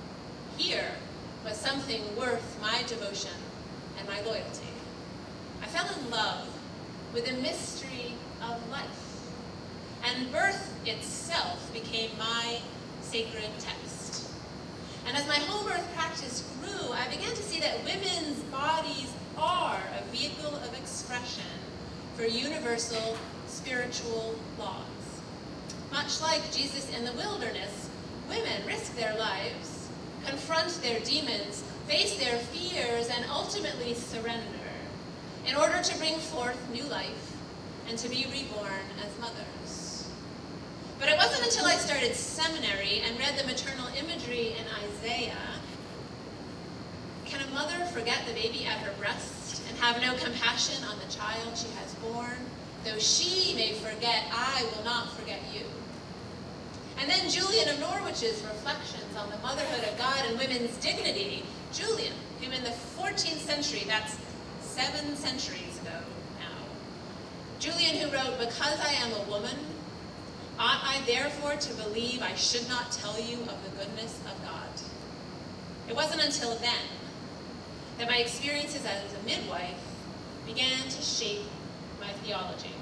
Here was something worth my devotion and my loyalty. I fell in love with the mystery of life, and birth itself became my sacred text. And as my home birth practice grew, I began to see that women's bodies are a vehicle of expression for universal spiritual laws. Much like Jesus in the wilderness, women risk their lives, confront their demons, face their fears, and ultimately surrender in order to bring forth new life and to be reborn as mothers. But it wasn't until I started seminary and read the maternal imagery in Isaiah. Can a mother forget the baby at her breast and have no compassion on the child she has born? Though she may forget, I will not forget you. And then Julian of Norwich's reflections on the motherhood of God and women's dignity. Julian, who in the fourteenth century, that's seven centuries ago now. Julian who wrote, because I am a woman, ought I therefore to believe I should not tell you of the goodness of God? It wasn't until then that my experiences as a midwife began to shape my theology.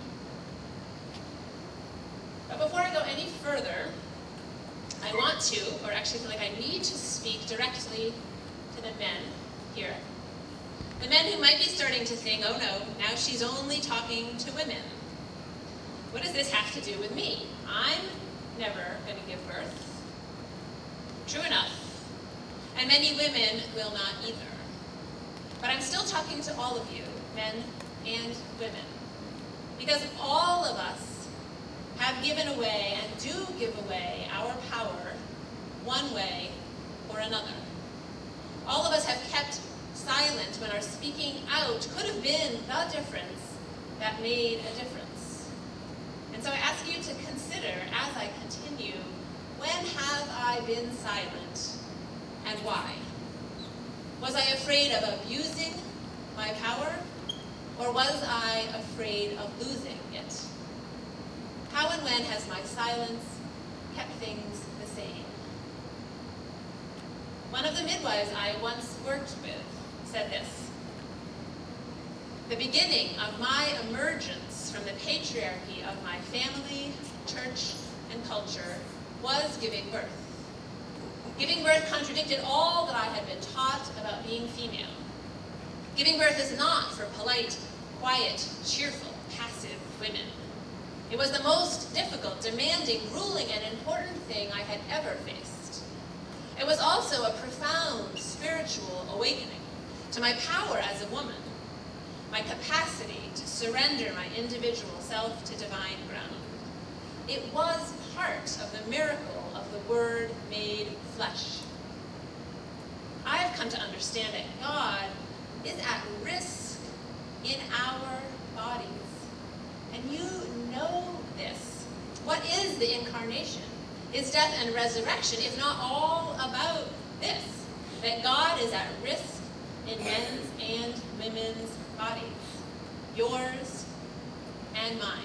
But before I go any further, I want to, or actually feel like I need to speak directly to the men here. The men who might be starting to think, oh no, now she's only talking to women. What does this have to do with me? I'm never going to give birth. True enough. And many women will not either. But I'm still talking to all of you, men and women. Because all of us have given away and do give away our power one way or another. All of us have kept silent when our speaking out could have been the difference that made a difference. And so I ask you to consider, as I continue, when have I been silent and why? Was I afraid of abusing my power, or was I afraid of losing it? How and when has my silence kept things the same? One of the midwives I once worked with said this: the beginning of my emergence from the patriarchy of my family, church, and culture was giving birth. Giving birth contradicted all that I had been taught about being female. Giving birth is not for polite, quiet, cheerful, passive women. It was the most difficult, demanding, grueling, and important thing I had ever faced. It was also a profound spiritual awakening to my power as a woman, my capacity to surrender my individual self to divine ground. It was part of the miracle of the Word made flesh. I have come to understand that God is at risk in our bodies. And you know this. What is the incarnation? Is death and resurrection, if not all about this, that God is at risk in men's and women's bodies, yours and mine.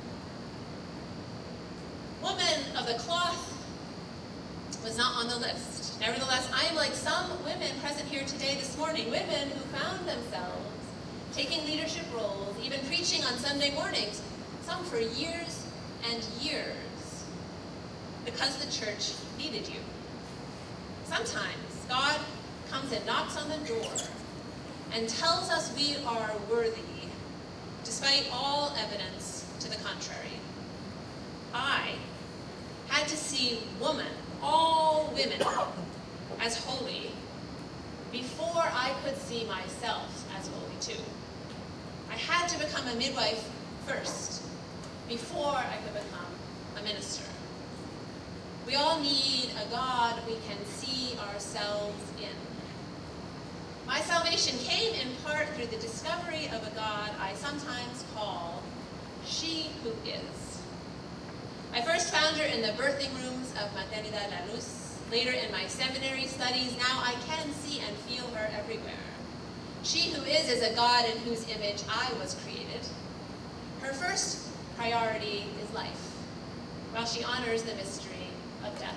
Woman of the cloth was not on the list. Nevertheless, I am like some women present here today this morning, women who found themselves taking leadership roles, even preaching on Sunday mornings, some for years and years, because the church needed you. Sometimes God comes and knocks on the door and tells us we are worthy, despite all evidence to the contrary. I had to see woman, all women, as holy before I could see myself as holy too. I had to become a midwife first, before I could become a minister. We all need a God we can see ourselves in. My salvation came in part through the discovery of a God I sometimes call She Who Is. I first found her in the birthing rooms of Maternidad La Luz. Later in my seminary studies, now I can see and feel her everywhere. She Who Is is a God in whose image I was created. Her first priority is life, while she honors the mystery of death.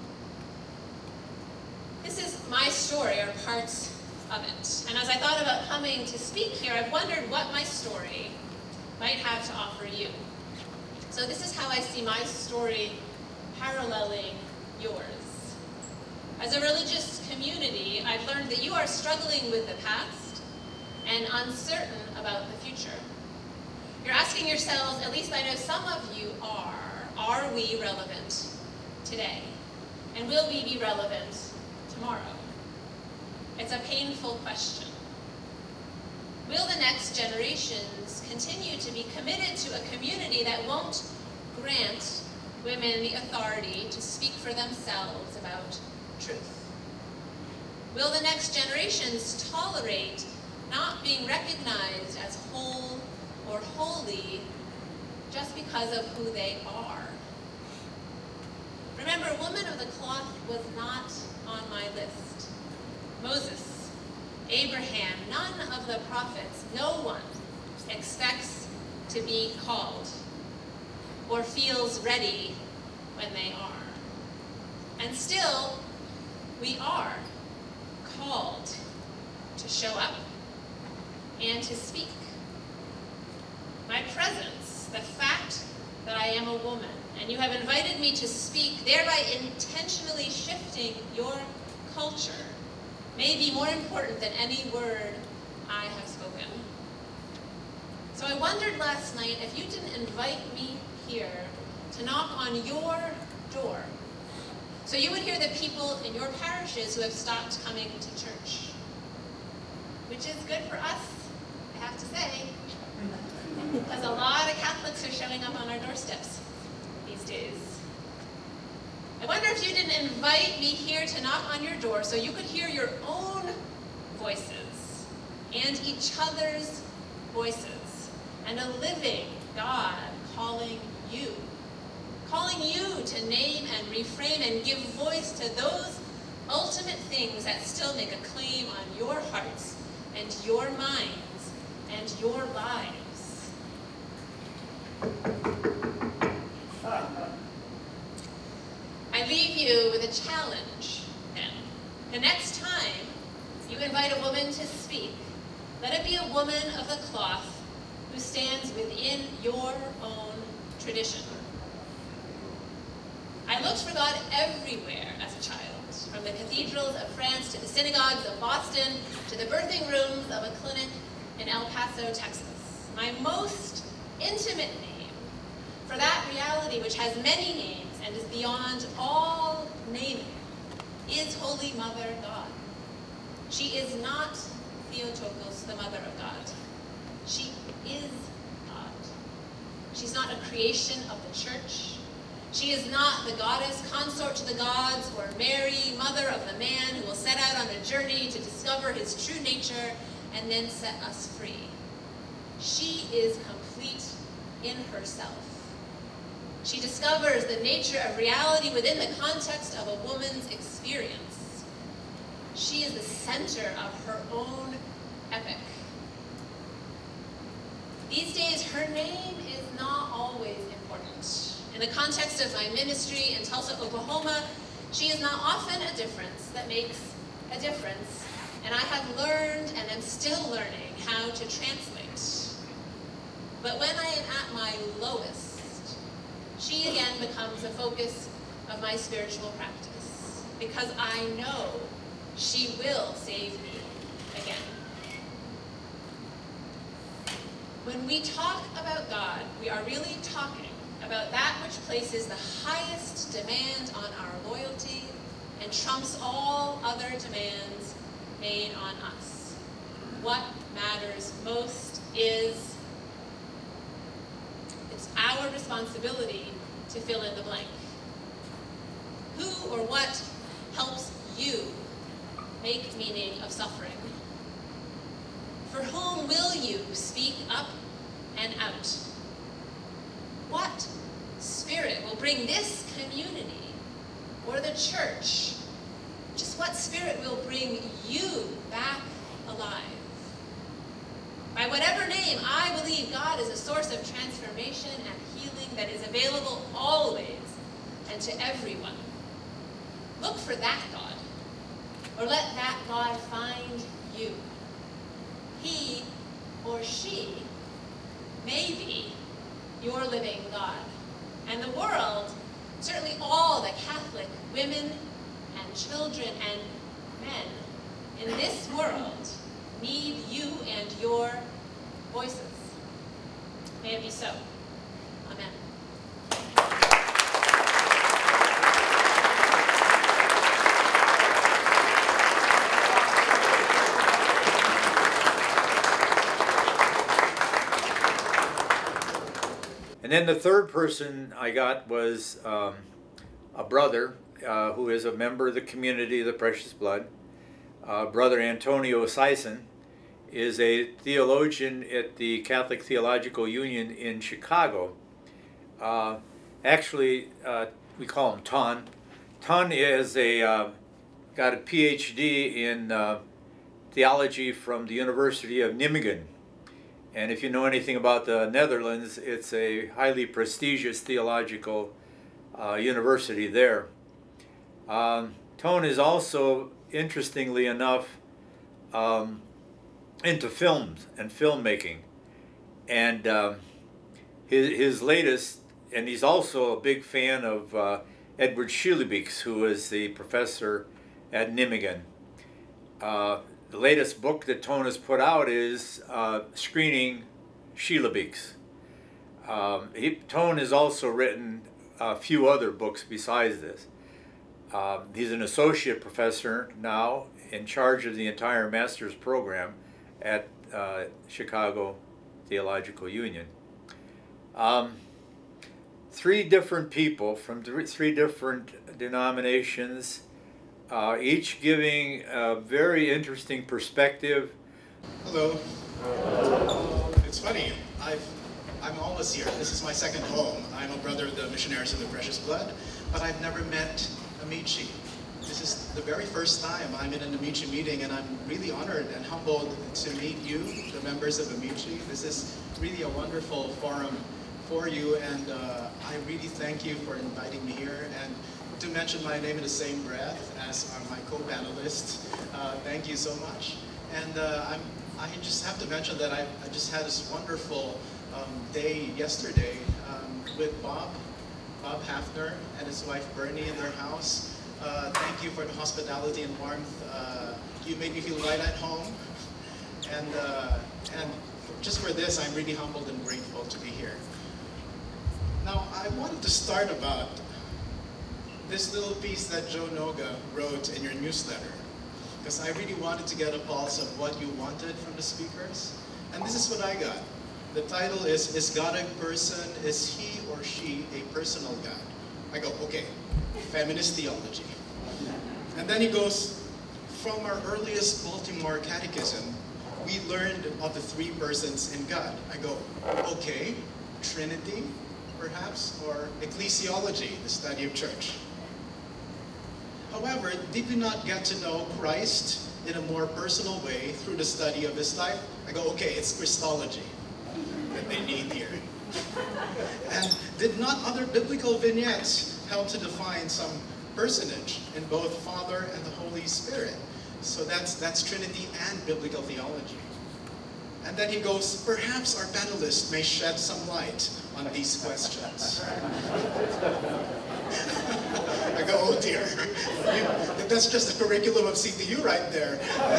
This is my story, or parts of it. And as I thought about coming to speak here, I've wondered what my story might have to offer you. So this is how I see my story paralleling yours. As a religious community, I've learned that you are struggling with the past and uncertain about the future. You're asking yourselves, at least I know some of you are, are we relevant today? And will we be relevant tomorrow? It's a painful question. Will the next generations continue to be committed to a community that won't grant women the authority to speak for themselves about truth? Will the next generations tolerate not being recognized as whole or holy just because of who they are? Remember, woman of the cloth was not on my list. Moses, Abraham, none of the prophets, no one expects to be called or feels ready when they are. And still, we are called to show up and to speak. My presence, the fact that I am a woman, and you have invited me to speak, thereby intentionally shifting your culture, may be more important than any word I have spoken. So I wondered last night if you didn't invite me here to knock on your door, so you would hear the people in your parishes who have stopped coming to church. Which is good for us, I have to say, because a lot of Catholics are showing up on our doorsteps these days. I wonder if you didn't invite me here to knock on your door so you could hear your own voices and each other's voices, and a living God calling you. Calling you to name and reframe and give voice to those ultimate things that still make a claim on your hearts and your minds and your lives. I leave you with a challenge, then. The next time you invite a woman to speak, let it be a woman of the cloth who stands within your own tradition. I looked for God everywhere as a child, from the cathedrals of France to the synagogues of Boston to the birthing rooms of a clinic in El Paso, Texas. My most intimate name for that reality, which has many names and is beyond all naming, is Holy Mother God. She is not Theotokos, the Mother of God. She is God. She's not a creation of the church. She is not the goddess consort to the gods, or Mary, mother of the man who will set out on a journey to discover his true nature and then set us free. She is complete in herself. She discovers the nature of reality within the context of a woman's experience. She is the center of her own epic. These days, her name is not always important. In the context of my ministry in Tulsa, Oklahoma, she is not often a difference that makes a difference, and I have learned and am still learning how to translate. But when I am at my lowest, she again becomes the focus of my spiritual practice, because I know she will save me again. When we talk about God, we are really talking about that which places the highest demand on our loyalty and trumps all other demands made on us. What matters most is, it's our responsibility to fill in the blank. Who or what helps you make meaning of suffering? For whom will you speak up and out? What spirit will bring this community or the church? Just what spirit will bring you back alive? By whatever name, I believe God is a source of transformation and healing that is available always and to everyone. Look for that God, or let that God find you. He or she may be your living God. And the world, certainly all the Catholic women and children and men in this world, need you and your voices. May it be so. Amen. And And then the third person I got was um, a brother uh, who is a member of the community of the Precious Blood. Uh, Brother Antonio Sison is a theologian at the Catholic Theological Union in Chicago. Uh, actually, uh, we call him Ton. Ton is a uh, got a P H D in uh, theology from the University of Nijmegen. And if you know anything about the Netherlands, it's a highly prestigious theological uh, university there. Um, Tone is also, interestingly enough, um, into films and filmmaking. And um, his, his latest, and he's also a big fan of uh, Edward Schielebeeks, who is the professor at Nijmegen. Uh, the latest book that Tone has put out is uh, Screening Schielebeeks. Um, he, Tone has also written a few other books besides this. Uh, he's an associate professor now in charge of the entire master's program at uh, Chicago Theological Union. Um, three different people from th three different denominations, uh, each giving a very interesting perspective. Hello. It's funny, I've, I'm always here. This is my second home. I'm a brother of the Missionaries of the Precious Blood, but I've never met Amici. This is the very first time I'm in an Amici meeting, and I'm really honored and humbled to meet you, the members of Amici. This is really a wonderful forum for you, and uh, I really thank you for inviting me here. And to mention my name in the same breath as are my co-panelists, uh, thank you so much. And uh, I'm, I just have to mention that I, I just had this wonderful um, day yesterday um, with Bob, Bob Hafner and his wife Bernie in their house. Uh, thank you for the hospitality and warmth. Uh, you made me feel right at home. And, uh, and just for this, I'm really humbled and grateful to be here. Now, I wanted to start about this little piece that Joe Noga wrote in your newsletter, because I really wanted to get a pulse of what you wanted from the speakers. And this is what I got. The title is, Is God a Person? Is he or she a personal God? I go, okay, feminist theology. And then he goes, from our earliest Baltimore catechism, we learned of the three persons in God. I go, okay, Trinity, perhaps, or ecclesiology, the study of church. However, did we not get to know Christ in a more personal way through the study of his life? I go, okay, it's Christology that they need here. And did not other biblical vignettes help to define some personage in both Father and the Holy Spirit? So that's, that's Trinity and biblical theology. And then he goes, perhaps our panelists may shed some light on these questions. I go, oh dear, you, that's just the curriculum of C T U right there.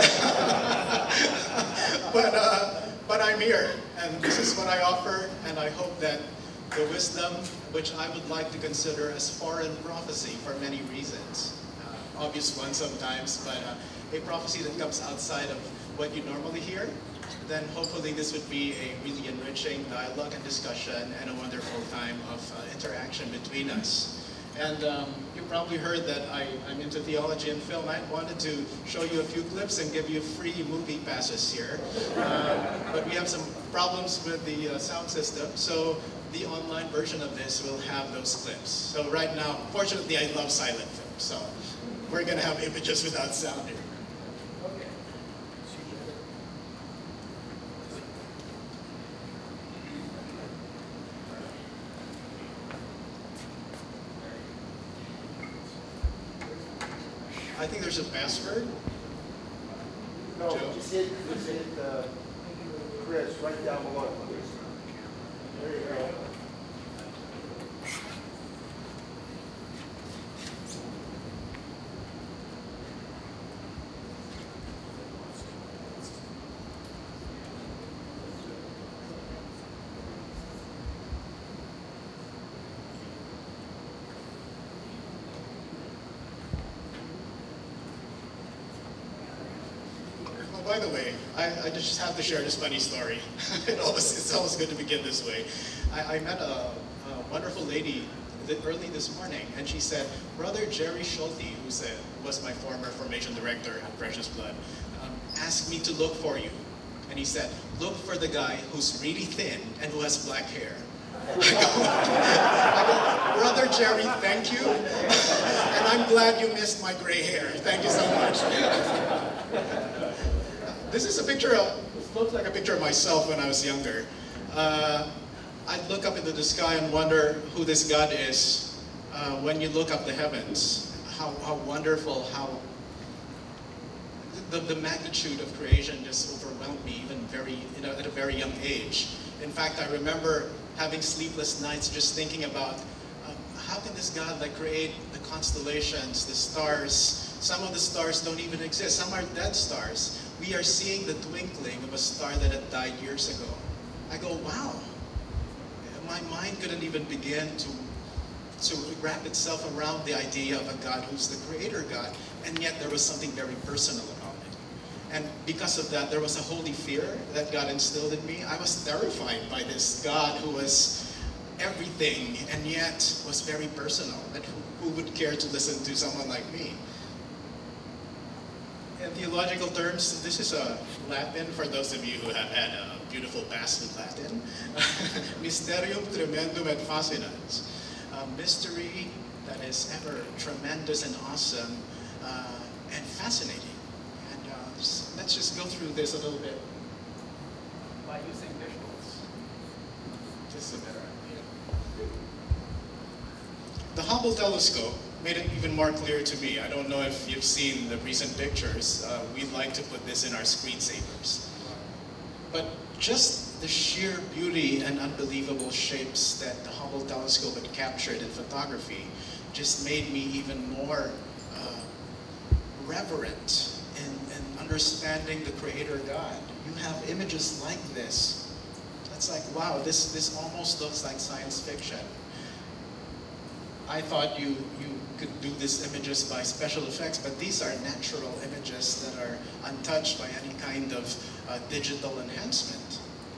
but, uh, but I'm here, and this is what I offer, and I hope that the wisdom, which I would like to consider as foreign prophecy for many reasons, uh, obvious one sometimes, but uh, a prophecy that comes outside of what you normally hear, then hopefully this would be a really enriching dialogue and discussion and a wonderful time of uh, interaction between us. And um, you probably heard that I, I'm into theology and film. I wanted to show you a few clips and give you free movie passes here. Uh, but we have some problems with the uh, sound system, so the online version of this will have those clips. So right now, fortunately, I love silent film, so we're going to have images without sound here. I think there's a password. No, Joe? just hit, just hit uh, Chris right down below, please. There you go. By the way, I, I just have to share this funny story. it always, it's always good to begin this way. I, I met a, a wonderful lady early this morning, and she said, Brother Jerry Schulte, who said, was my former formation director at Precious Blood, um, asked me to look for you. And he said, look for the guy who's really thin and who has black hair. I go, I go, Brother Jerry, thank you. And I'm glad you missed my gray hair. Thank you so much. This is a picture of, it looks like a picture of myself when I was younger. Uh, I'd look up into the sky and wonder who this God is. Uh, when you look up the heavens, how, how wonderful, how the, the magnitude of creation just overwhelmed me even very, you know, at a very young age. In fact, I remember having sleepless nights just thinking about um, how can this God like create the constellations, the stars. Some of the stars don't even exist. Some are dead stars. We are seeing the twinkling of a star that had died years ago. I go, wow. My mind couldn't even begin to, to wrap itself around the idea of a God who's the creator God, and yet there was something very personal about it. And because of that, there was a holy fear that God instilled in me. I was terrified by this God who was everything, and yet was very personal, and who, who would care to listen to someone like me. In theological terms, this is a Latin for those of you who have had a beautiful past with Latin. Mysterium tremendum et fascinans. A mystery that is ever tremendous and awesome uh, and fascinating. And uh, just, let's just go through this a little bit by using visuals. This is a better idea. The Hubble telescope made it even more clear to me. I don't know if you've seen the recent pictures. Uh, we'd like to put this in our screensavers. But just the sheer beauty and unbelievable shapes that the Hubble telescope had captured in photography just made me even more uh, reverent in, in understanding the Creator God. You have images like this. That's like, wow, this, this almost looks like science fiction. I thought you, you could do these images by special effects, but these are natural images that are untouched by any kind of uh, digital enhancement.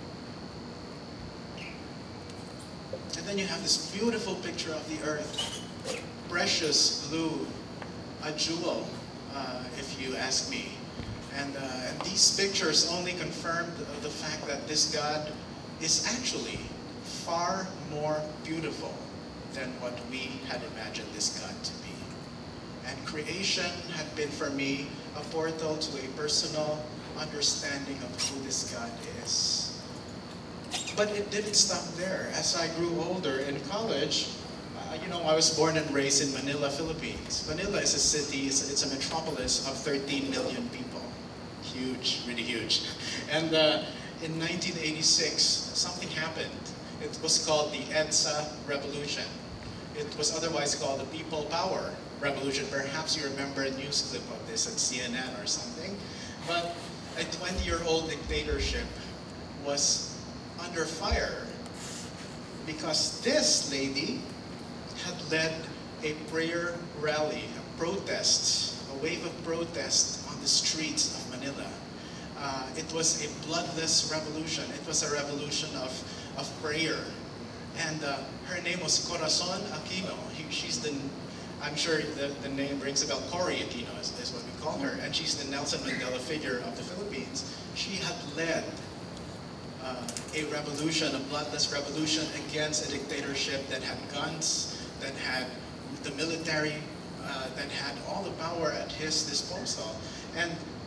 And then you have this beautiful picture of the earth, precious blue, a jewel, uh, if you ask me. And, uh, and these pictures only confirmed the fact that this God is actually far more beautiful than what we had imagined this God to be. And creation had been for me a portal to a personal understanding of who this God is. But it didn't stop there. As I grew older in college, uh, you know, I was born and raised in Manila, Philippines. Manila is a city, it's, it's a metropolis of thirteen million people. Huge, really huge. And uh, in nineteen eighty-six, something happened. It was called the EDSA Revolution. It was otherwise called the People Power Revolution. Perhaps you remember a news clip of this at C N N or something. But a twenty-year-old dictatorship was under fire because this lady had led a prayer rally, a protest, a wave of protest on the streets of Manila. Uh, it was a bloodless revolution. It was a revolution of, of prayer. And uh, her name was Corazon Aquino. He, she's the, I'm sure the, the name rings a bell. Cory Aquino is, is what we call her. And she's the Nelson Mandela figure of the Philippines. She had led uh, a revolution, a bloodless revolution against a dictatorship that had guns, that had the military, uh, that had all the power at his disposal. And,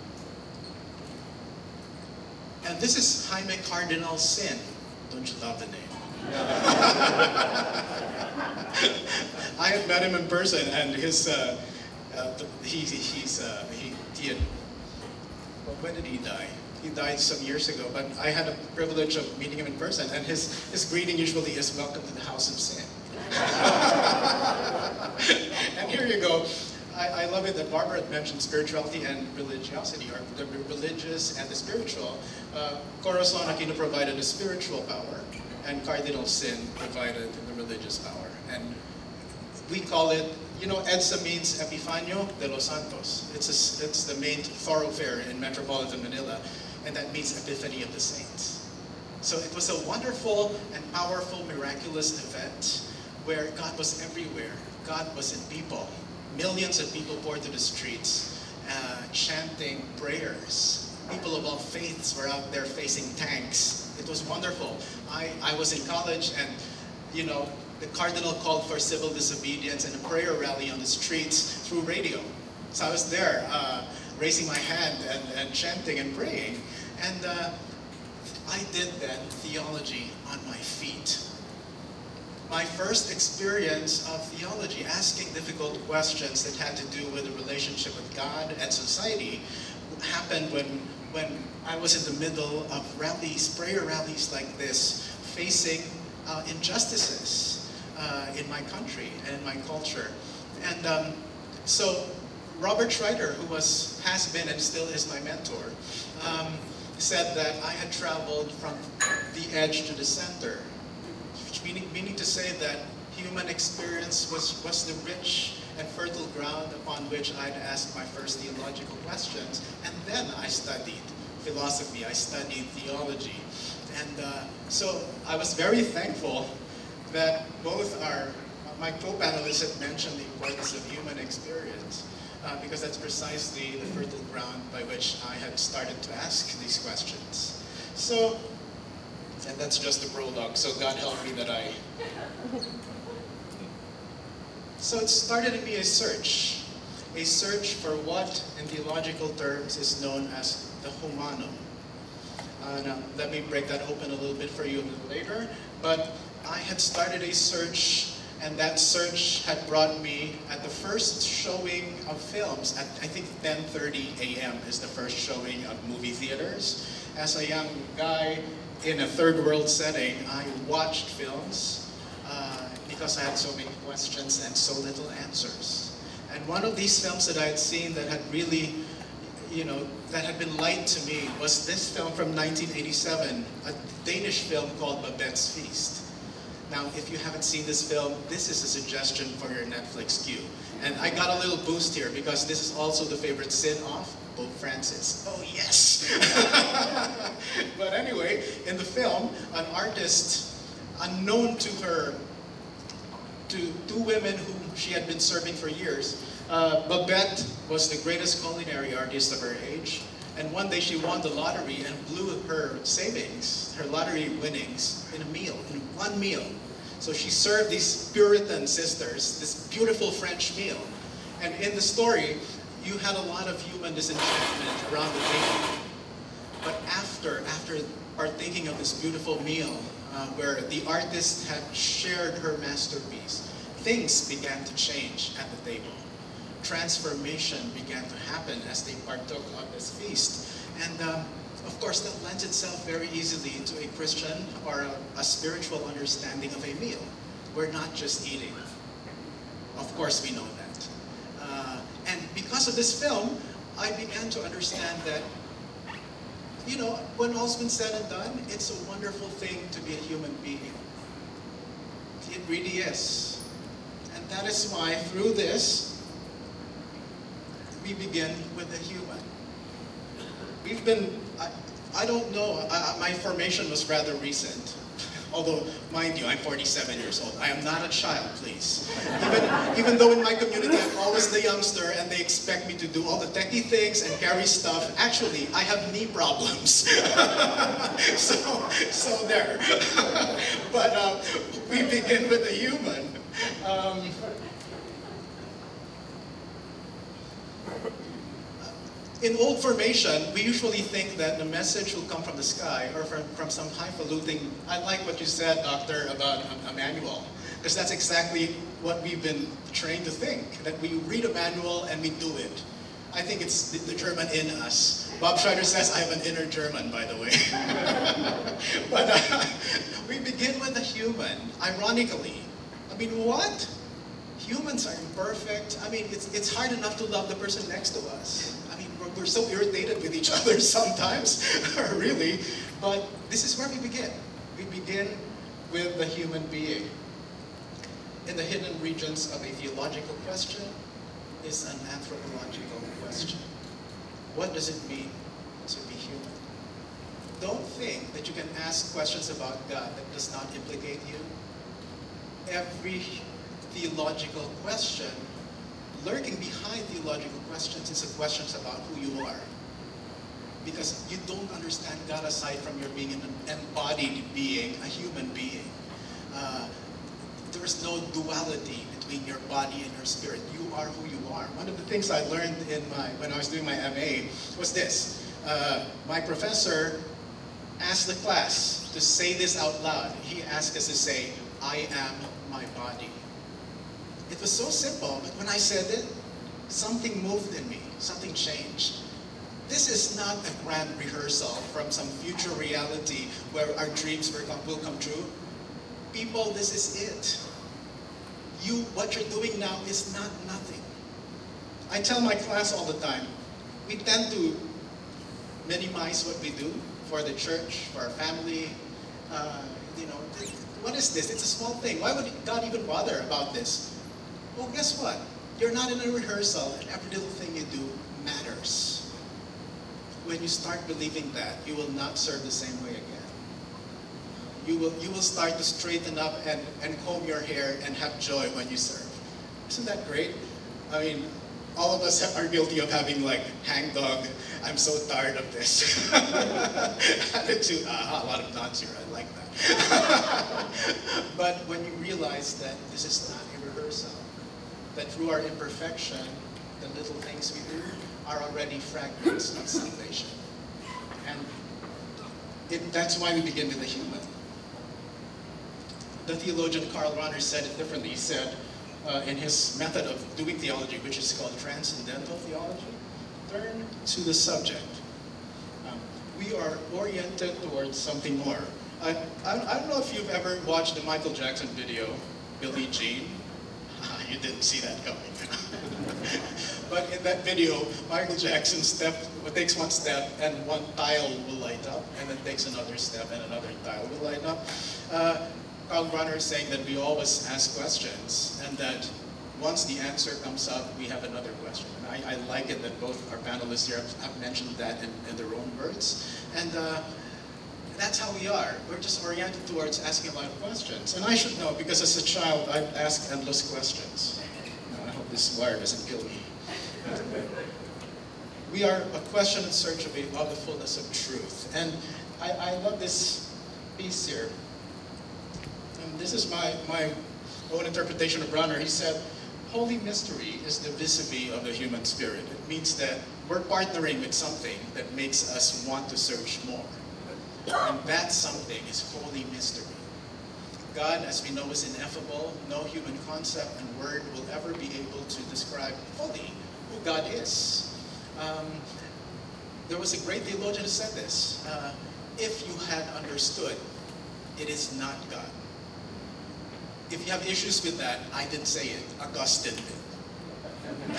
and this is Jaime Cardinal Sin. Don't you love the name? I had met him in person, and his uh, uh, he he's uh, he, he had, well, when did he die? He died some years ago, but I had a privilege of meeting him in person, and his his greeting usually is "Welcome to the House of Sin." And here you go. I, I love it that Barbara had mentioned spirituality and religiosity, or the religious and the spiritual. Uh, Corazon Aquino provided a spiritual power, and Cardinal Sin provided the religious power. And we call it, you know, EDSA means Epifanio de los Santos. It's, a, it's the main thoroughfare in metropolitan Manila, and that means Epiphany of the Saints. So it was a wonderful and powerful, miraculous event where God was everywhere. God was in people. Millions of people poured to the streets, uh, chanting prayers. People of all faiths were out there facing tanks. It was wonderful. I, I was in college, and you know, the cardinal called for civil disobedience and a prayer rally on the streets through radio. So I was there, uh, raising my hand and, and chanting and praying. And uh, I did that theology on my feet. My first experience of theology, asking difficult questions that had to do with the relationship with God and society, happened when, when I was in the middle of rallies, prayer rallies like this, facing uh, injustices uh, in my country and in my culture. And um, so Robert Schreiter, who was, has been and still is my mentor, um, said that I had traveled from the edge to the center, meaning, meaning to say that human experience was, was the rich and fertile ground upon which I'd ask my first theological questions. And then I studied philosophy, I studied theology. And uh, so I was very thankful that both our, my co-panelists had mentioned the importance of human experience, uh, because that's precisely the fertile ground by which I had started to ask these questions. So, and that's just the prologue, so God help me that I... So it started in me a search, a search for what, in theological terms, is known as the humanum. Uh, now, let me break that open a little bit for you a little later, but I had started a search, and that search had brought me at the first showing of films, at I think ten thirty a m is the first showing of movie theaters. As a young guy in a third world setting, I watched films uh, because I had so many questions and so little answers. And one of these films that I had seen that had really, you know, that had been light to me was this film from nineteen eighty-seven, a Danish film called Babette's Feast. Now, if you haven't seen this film, this is a suggestion for your Netflix queue. And I got a little boost here because this is also the favorite sin of Pope Francis. Oh yes! But anyway, in the film, an artist unknown to her, to two women whom she had been serving for years, uh, Babette was the greatest culinary artist of her age. And one day she won the lottery and blew her savings, her lottery winnings, in a meal, in one meal. So she served these Puritan sisters this beautiful French meal. And in the story, you had a lot of human disenchantment around the table. But after, after partaking of this beautiful meal, uh, where the artist had shared her masterpiece, things began to change at the table. Transformation began to happen as they partook of this feast. And um, of course, that lends itself very easily to a Christian or a, a spiritual understanding of a meal. We're not just eating. Of course, we know that. Uh, and because of this film, I began to understand that, you know, when all's been said and done, it's a wonderful thing to be a human being. It really is. And that is why, through this, we begin with the human. We've been, I, I don't know, I, my formation was rather recent. Although, mind you, I'm forty-seven years old. I am not a child, please. Even, even though in my community I'm always the youngster and they expect me to do all the techie things and carry stuff, actually, I have knee problems. so, so there. But uh, we begin with the human. Um, In old formation, we usually think that the message will come from the sky or from, from some highfalutin. I like what you said, Doctor, about a, a manual, because that's exactly what we've been trained to think, that we read a manual and we do it. I think it's the, the German in us. Bob Schreiter says I have an inner German, by the way. But uh, we begin with the human, ironically. I mean, what? Humans are imperfect. I mean, it's, it's hard enough to love the person next to us. We're so irritated with each other sometimes, really. But this is where we begin. We begin with the human being. In the hidden regions of a theological question is an anthropological question. What does it mean to be human? don't think that you can ask questions about God that does not implicate you. Every theological question, lurking behind theological questions, is a question about who you are. Because you don't understand God aside from your being an embodied being, a human being. Uh, there is no duality between your body and your spirit. You are who you are. One of the things I learned in my, when I was doing my M A was this. Uh, my professor asked the class to say this out loud. He asked us to say, I am my body. It was so simple, but when I said it, something moved in me, something changed. This is not a grand rehearsal from some future reality where our dreams will come true. People, this is it. You, what you're doing now is not nothing. I tell my class all the time, we tend to minimize what we do for the church, for our family. Uh, you know, what is this? It's a small thing. Why would God even bother about this? Well, guess what? You're not in a rehearsal, and every little thing you do matters. When you start believing that, you will not serve the same way again. You will, you will start to straighten up and, and comb your hair and have joy when you serve. Isn't that great? I mean, all of us are guilty of having like, hangdog, I'm so tired of this. Attitude, ah, a lot of nods here, I like that. But when you realize that this is not a rehearsal, that through our imperfection, the little things we do are already fragments of salvation. And it, that's why we begin with the human. The theologian Karl Rahner said it differently. He said, uh, in his method of doing theology, which is called transcendental theology, turn to the subject. Um, we are oriented towards something more. I, I, I don't know if you've ever watched the Michael Jackson video, Billie Jean. You didn't see that coming. But in that video, Michael Jackson step, takes one step and one tile will light up, and then takes another step and another tile will light up. Uh, Karl Rahner is saying that we always ask questions, and that once the answer comes up, we have another question. And I, I like it that both our panelists here have, have mentioned that in, in their own words. And uh, that's how we are. We're just oriented towards asking a lot of questions. And I should know, because as a child, I've asked endless questions. I hope this wire doesn't kill me. We are a question in search of, a, of the fullness of truth. And I, I love this piece here. And this is my, my own interpretation of Rahner. He said, holy mystery is the vis-a-vis of the human spirit. It means that we're partnering with something that makes us want to search more. And that something is holy mystery. God, as we know, is ineffable. No human concept and word will ever be able to describe fully who God is. Um, there was a great theologian who said this. Uh, if you had understood, it is not God. If you have issues with that, I didn't say it. Augustine did.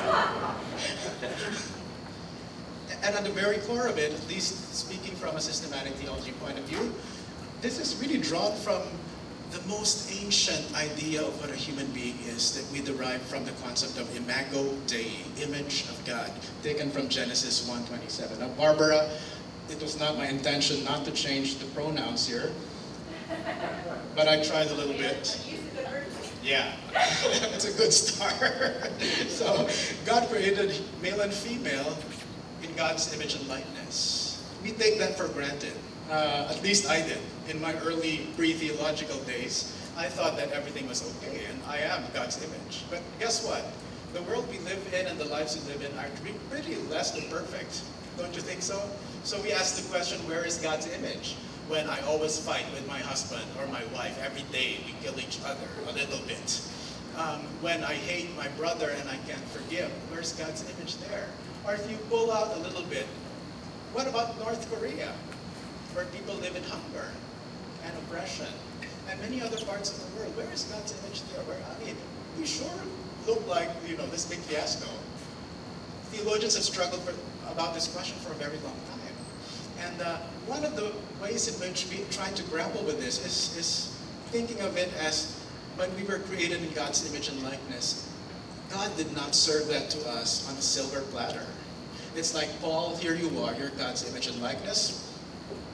And at the very core of it, at least speaking from a systematic theology point of view, this is really drawn from the most ancient idea of what a human being is that we derive from the concept of imago Dei, image of God, taken from Genesis one twenty-seven. Now, Barbara, it was not my intention not to change the pronouns here, but I tried a little bit. Yeah, it's a good start. So, God created male and female in God's image and likeness. We take that for granted. Uh, at least I did. In my early pre-theological days, I thought that everything was okay, and I am God's image. But guess what? The world we live in and the lives we live in are pretty less than perfect. Don't you think so? So we ask the question, where is God's image? When I always fight with my husband or my wife, every day we kill each other a little bit. Um, when I hate my brother and I can't forgive, where's God's image there? Or if you pull out a little bit, what about North Korea, where people live in hunger and oppression, and many other parts of the world? Where is God's image there? Where, I mean, we sure look like, you know, this big fiasco. Theologians have struggled for, about this question for a very long time. And uh, one of the ways in which we try to grapple with this is, is thinking of it as when we were created in God's image and likeness, God did not serve that to us on a silver platter. It's like, Paul, here you are, you're God's image and likeness.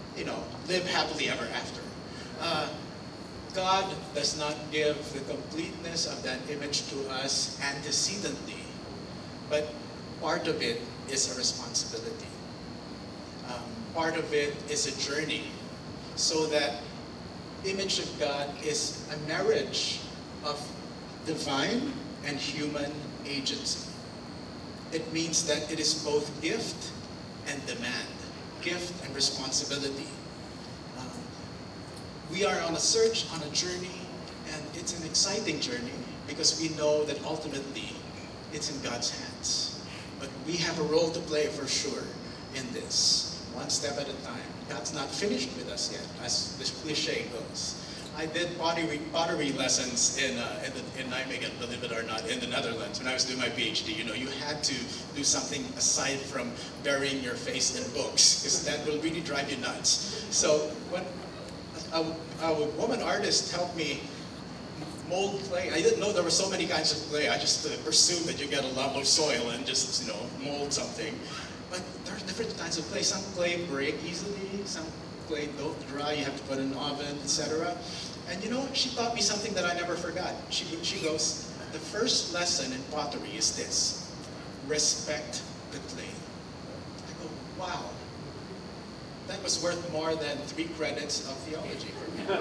live happily ever after. Uh, God does not give the completeness of that image to us antecedently, but part of it is a responsibility. Um, part of it is a journey, so that image of God is a marriage of divine and human agency. It means that it is both gift and demand, gift and responsibility. Um, we are on a search, on a journey, and it's an exciting journey because we know that ultimately it's in God's hands. But we have a role to play for sure in this, one step at a time. God's not finished with us yet, as this cliche goes. I did pottery, pottery lessons in, uh, in, the, in Nijmegen, believe it or not, in the Netherlands. When I was doing my PhD, you know, you had to do something aside from burying your face in books, because that will really drive you nuts. So when a, a woman artist helped me mold clay, I didn't know there were so many kinds of clay. I just uh, assumed that you get a lump of soil and just, you know, mold something. But there are different kinds of clay. Some clay break easily, some clay don't dry, you have to put in an oven, et cetera. And you know, she taught me something that I never forgot. She, she goes, the first lesson in pottery is this: respect the clay. I go, wow. That was worth more than three credits of theology for me.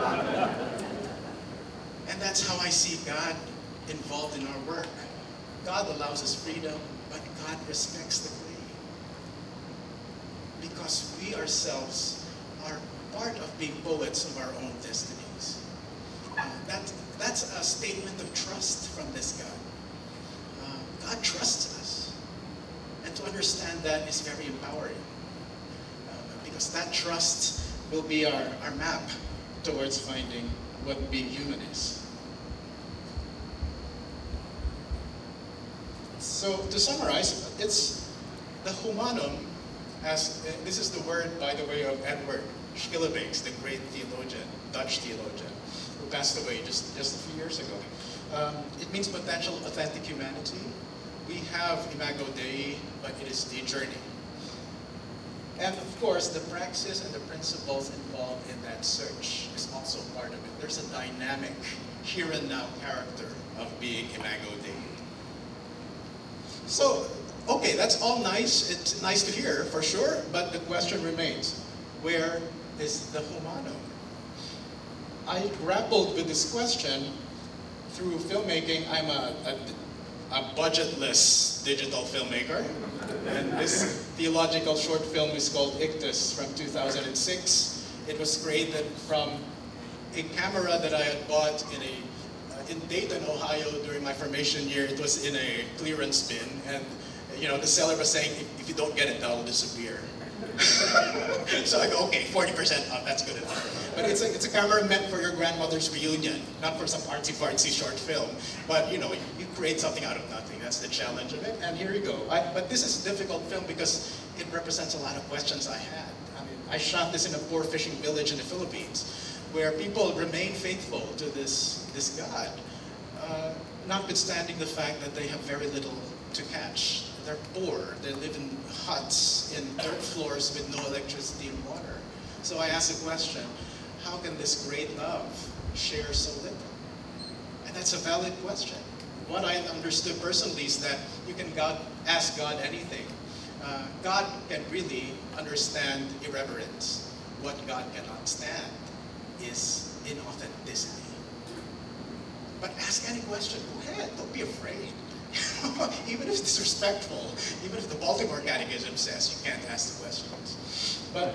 And that's how I see God involved in our work. God allows us freedom, but God respects the clay. Because we ourselves are part of being poets of our own destinies. Uh, that, that's a statement of trust from this God. Uh, God trusts us. And to understand that is very empowering. Uh, because that trust will be our, our map towards finding what being human is. So to summarize, it's the humanum, as, uh, this is the word, by the way, of Edward Schillebeeckx, the great theologian, Dutch theologian, who passed away just, just a few years ago. Um, it means potential authentic humanity. We have Imago Dei, but it is a journey. And of course, the praxis and the principles involved in that search is also part of it. There's a dynamic, here and now character of being Imago Dei. So, okay, that's all nice. It's nice to hear, for sure, but the question remains, where is the humanum? I grappled with this question through filmmaking. I'm a, a, a budgetless digital filmmaker, and this theological short film is called Ictus from two thousand six. It was created from a camera that I had bought in a in Dayton, Ohio, during my formation year. It was in a clearance bin, and you know, the seller was saying, if, if you don't get it, that'll disappear. So I go, okay, forty percent off, that's good enough. But it's a, it's a camera meant for your grandmother's reunion, not for some artsy-fartsy short film. But you know, you, you create something out of nothing. That's the challenge of it, and here you go. I, but this is a difficult film because it represents a lot of questions I had. I mean, I shot this in a poor fishing village in the Philippines, where people remain faithful to this, this God, uh, notwithstanding the fact that they have very little to catch. They're poor, they live in huts, in dirt floors with no electricity and water. So I asked the question, how can this great love share so little? And that's a valid question. What I understood personally is that you can God, ask God anything. Uh, God can really understand irreverence. What God cannot stand is inauthenticity. But ask any question, go ahead, don't be afraid. Even if it's disrespectful, even if the Baltimore Catechism says you can't ask the questions. But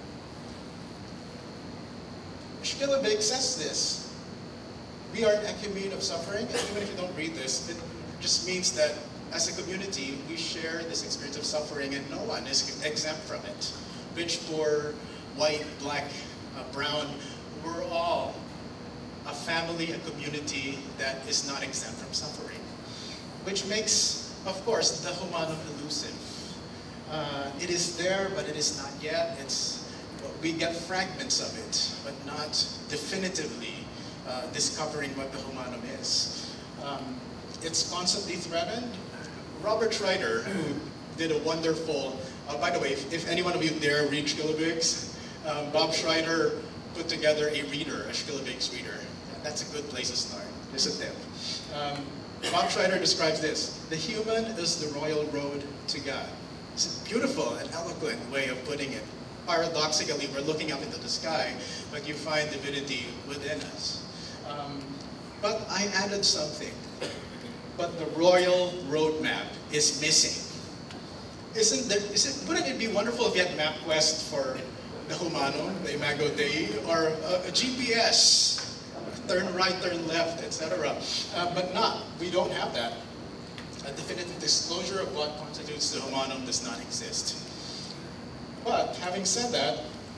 Schillebeeckx says this, we are an ecumene of suffering, and even if you don't read this, it just means that as a community, we share this experience of suffering and no one is exempt from it. Rich, poor, white, black, uh, brown, we're all a family, a community that is not exempt from suffering. Which makes, of course, the humanum elusive. Uh, it is there, but it is not yet. It's, we get fragments of it, but not definitively uh, discovering what the humanum is. Um, it's constantly threatened. Robert Schreiter, who did a wonderful, uh, by the way, if, if any one of you dare read Schillebeeckx, Um, Bob Schreider put together a reader, a Schillebeeck's reader. That's a good place to start. There's a tip. Um, Bob Schreider describes this: the human is the royal road to God. It's a beautiful and eloquent way of putting it. Paradoxically, we're looking up into the sky, but you find divinity within us. Um, but I added something. But the royal roadmap is missing. Isn't there, is it, wouldn't it be wonderful if you had MapQuest for the Humanum, the Imago Dei, or a, a G P S, turn right, turn left, et cetera. Uh, but not, we don't have that. A definitive disclosure of what constitutes the Humanum does not exist. But having said that,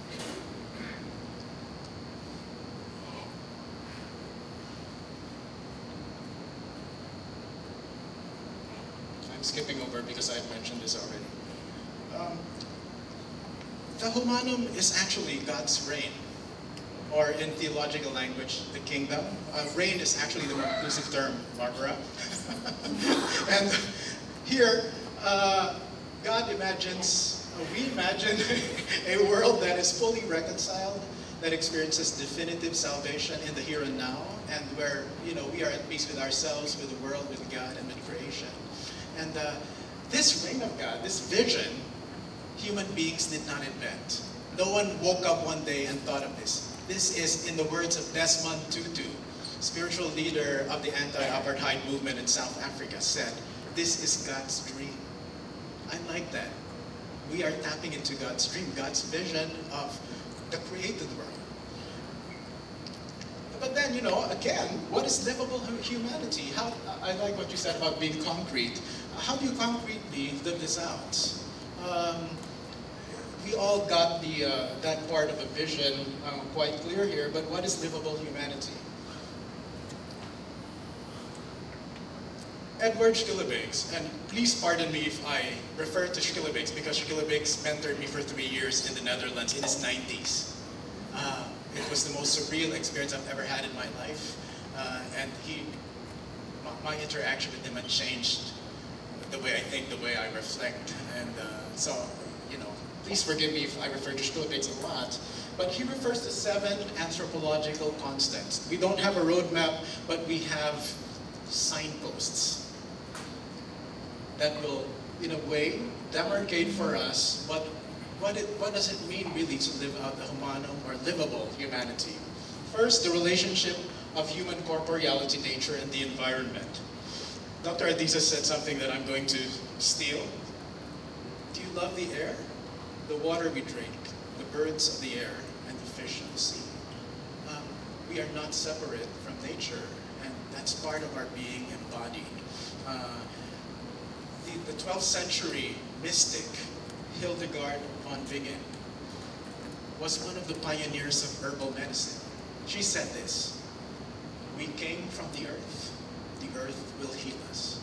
I'm skipping over because I've mentioned this already. Um, the Humanum is actually God's reign, or in theological language, the kingdom. Uh, reign is actually the more inclusive term, Barbara. And here, uh, God imagines, uh, we imagine a world that is fully reconciled, that experiences definitive salvation in the here and now, and where, you know, we are at peace with ourselves, with the world, with God, and with creation. And uh, this reign of God, this vision, human beings did not invent. No one woke up one day and thought of this. This is, in the words of Desmond Tutu, spiritual leader of the anti-apartheid movement in South Africa, said, this is God's dream. I like that. We are tapping into God's dream, God's vision of the created world. But then, you know, again, what is livable humanity? How, I like what you said about being concrete. How do you concretely live this out? Um, we all got the, uh, that part of a vision um, quite clear here, but what is livable humanity? Edward Schillebeeckx, and please pardon me if I refer to Schillebeeckx because Schillebeeckx mentored me for three years in the Netherlands in his nineties. Uh, it was the most surreal experience I've ever had in my life, uh, and he, my, my interaction with him had changed the way I think, the way I reflect, and uh, so, you know, please forgive me if I refer to Schillebeeckx a lot, but he refers to seven anthropological constants. We don't have a roadmap, but we have signposts that will, in a way, demarcate for us what, what, it, what does it mean really to live out the humanum or livable humanity. First, the relationship of human corporeality, nature, and the environment. Doctor Adisa said something that I'm going to steal. Do you love the air? The water we drink, the birds of the air, and the fish of the sea. Um, we are not separate from nature, and that's part of our being embodied. Uh, the, the twelfth century mystic, Hildegard von Bingen, was one of the pioneers of herbal medicine. She said this: we came from the earth, the earth will heal us.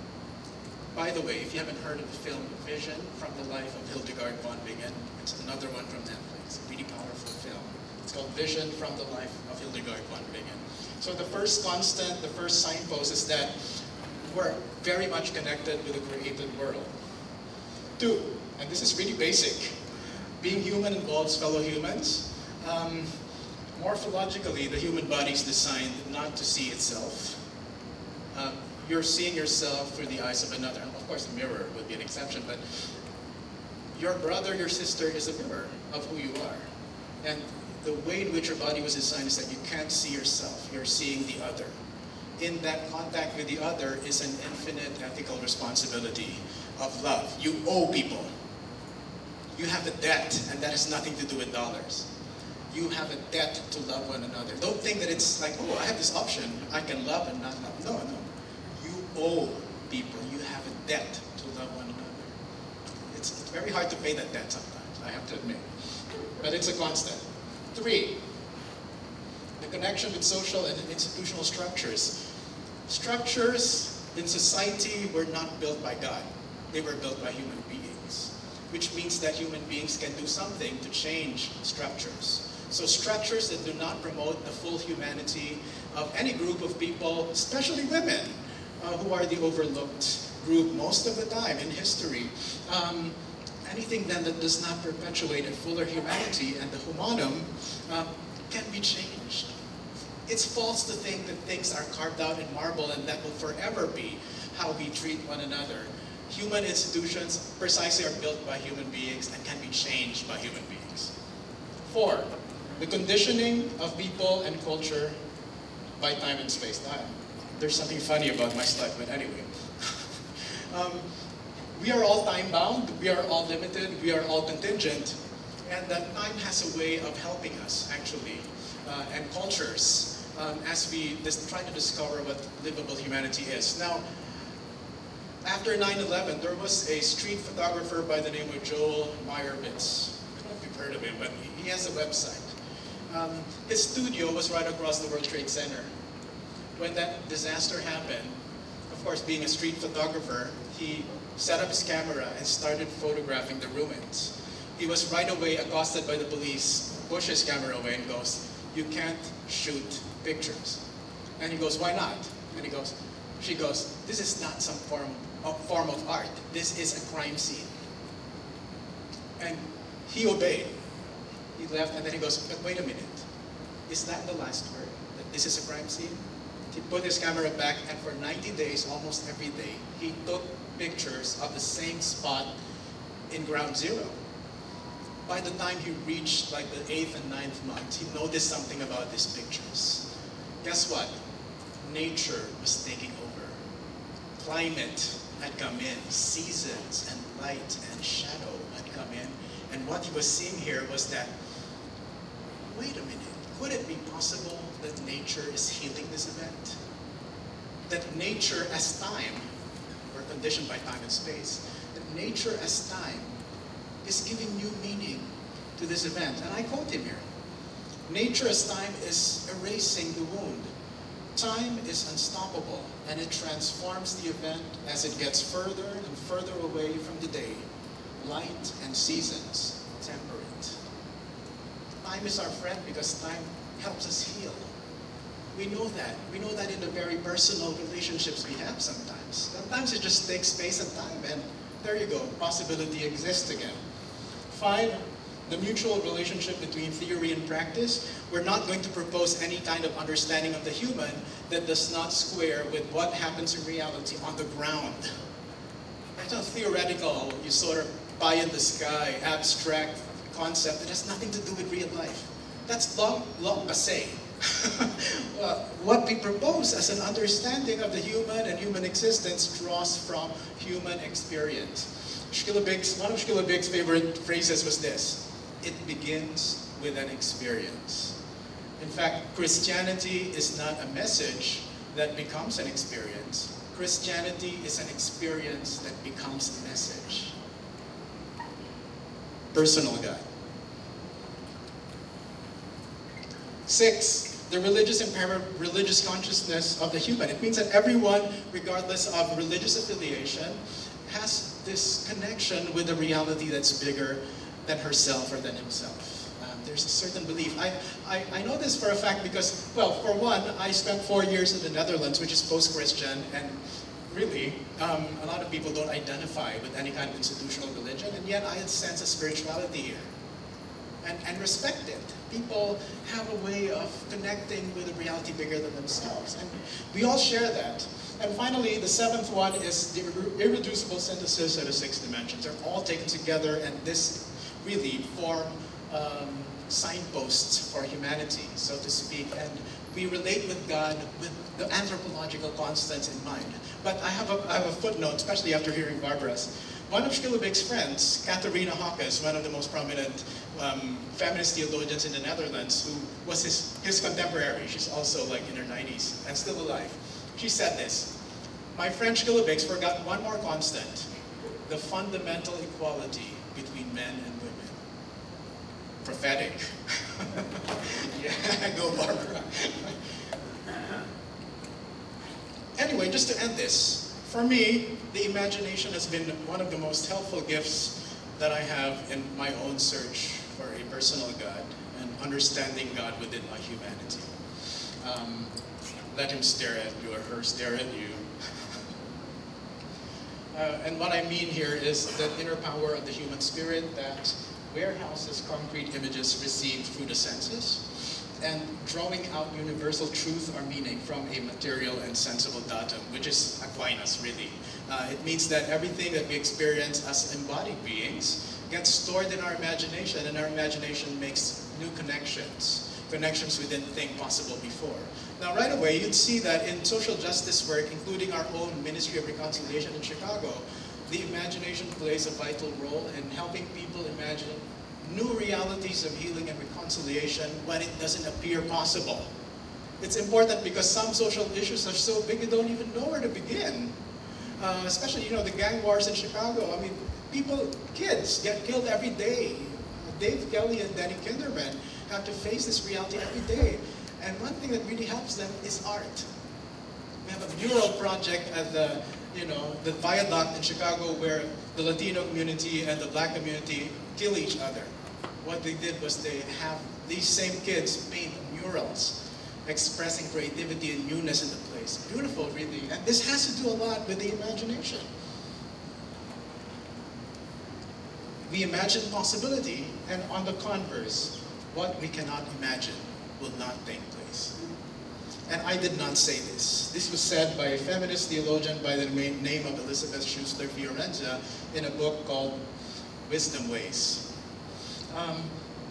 By the way, if you haven't heard of the film Vision from the Life of Hildegard von Bingen, it's another one from Netflix, a really powerful film. It's called Vision from the Life of Hildegard von Bingen. So the first constant, the first signpost is that we're very much connected with the created world. Two, and this is really basic, being human involves fellow humans. Um, morphologically, the human body is designed not to see itself. Uh, you're seeing yourself through the eyes of another. Of course, the mirror would be an exception, but your brother, your sister is a mirror of who you are. And the way in which your body was designed is that you can't see yourself, you're seeing the other. In that contact with the other is an infinite ethical responsibility of love. You owe people. You have a debt, and that has nothing to do with dollars. You have a debt to love one another. Don't think that it's like, oh, I have this option. I can love and not love. No, no. You owe people. You have a debt to love one another. It's, it's very hard to pay that debt sometimes, I have to admit. But it's a constant. Three, the connection with social and institutional structures. Structures in society were not built by God. They were built by human beings, which means that human beings can do something to change structures. So structures that do not promote the full humanity of any group of people, especially women, uh, who are the overlooked group most of the time in history. Um, anything then that does not perpetuate a fuller humanity and the humanum um, can be changed. It's false to think that things are carved out in marble and that will forever be how we treat one another. Human institutions precisely are built by human beings and can be changed by human beings. Four, the conditioning of people and culture by time and space. Now, there's something funny about my slide, but anyway. um, we are all time-bound, we are all limited, we are all contingent, and that time has a way of helping us, actually, uh, and cultures, um, as we try to discover what livable humanity is. Now, after nine eleven, there was a street photographer by the name of Joel Meyerowitz. I don't know if you've heard of him, but he has a website. Um, his studio was right across the World Trade Center. When that disaster happened, of course, being a street photographer, he set up his camera and started photographing the ruins. He was right away accosted by the police, pushed his camera away and goes, "You can't shoot pictures." And he goes, "Why not?" And he goes, she goes, "This is not some form of, form of art. This is a crime scene." And he obeyed. He left and then he goes, "But wait a minute. Is that the last word? That this is a crime scene?" He put his camera back and for ninety days, almost every day, he took pictures of the same spot in ground zero. By the time he reached like the eighth and ninth month, he noticed something about these pictures. Guess what? Nature was taking over. Climate had come in, seasons and light and shadow had come in, and what he was seeing here was that, wait a minute, could it be possible that nature is healing this event? That nature as time, we're conditioned by time and space, that nature as time is giving new meaning to this event. And I quote him here, "Nature as time is erasing the wound. Time is unstoppable, and it transforms the event as it gets further and further away from the day. Light and seasons temper it." Time is our friend because time helps us heal. We know that. We know that in the very personal relationships we have sometimes. Sometimes it just takes space and time, and there you go, possibility exists again. Five, the mutual relationship between theory and practice. We're not going to propose any kind of understanding of the human that does not square with what happens in reality on the ground. It's not theoretical, you sort of pie in the sky, abstract concept that has nothing to do with real life. That's long, long passé. uh, what we propose as an understanding of the human and human existence draws from human experience. Schillebeeck's, one of Schillebeeck's favorite phrases was this: "It begins with an experience." In fact, Christianity is not a message that becomes an experience. Christianity is an experience that becomes a message. Personal God. Six, the religious impairment, religious consciousness of the human. It means that everyone, regardless of religious affiliation, has this connection with a reality that's bigger than herself or than himself. Um, there's a certain belief. I, I, I know this for a fact because, well, for one, I spent four years in the Netherlands, which is post-Christian, and really, um, a lot of people don't identify with any kind of institutional religion, and yet I sense a spirituality here. And, and respect it. People have a way of connecting with a reality bigger than themselves. And we all share that. And finally, the seventh one is the irreducible synthesis of the six dimensions. They're all taken together, and this really form um, signposts for humanity, so to speak. And we relate with God with the anthropological constants in mind. But I have a, I have a footnote, especially after hearing Barbara's. One of Schillebeeck's friends, Catharina Hawkes, one of the most prominent um, feminist theologians in the Netherlands, who was his, his contemporary. She's also like in her nineties and still alive. She said this: "My friend Schillebeeck's forgot one more constant, the fundamental equality between men and women." Prophetic. Yeah, go Barbara. Anyway, just to end this, for me, the imagination has been one of the most helpful gifts that I have in my own search for a personal God and understanding God within my humanity. Um, let him stare at you or her stare at you. Uh, and what I mean here is the inner power of the human spirit that warehouses concrete images received through the senses, and drawing out universal truth or meaning from a material and sensible datum, which is Aquinas, really. Uh, it means that everything that we experience as embodied beings gets stored in our imagination, and our imagination makes new connections, connections we didn't think possible before. Now, right away, you'd see that in social justice work, including our own Ministry of Reconciliation in Chicago, the imagination plays a vital role in helping people imagine new realities of healing and reconciliation when it doesn't appear possible. It's important because some social issues are so big you don't even know where to begin. Uh, especially, you know, the gang wars in Chicago. I mean, people, kids get killed every day. Dave Kelly and Danny Kinderman have to face this reality every day. And one thing that really helps them is art. We have a mural project at the, you know, the viaduct in Chicago where the Latino community and the black community kill each other. What they did was they have these same kids paint murals expressing creativity and newness in the place. Beautiful, really. And this has to do a lot with the imagination. We imagine possibility, and on the converse, what we cannot imagine will not take place. And I did not say this. This was said by a feminist theologian by the name of Elizabeth Schuster Fiorenza in a book called Wisdom Ways. Um,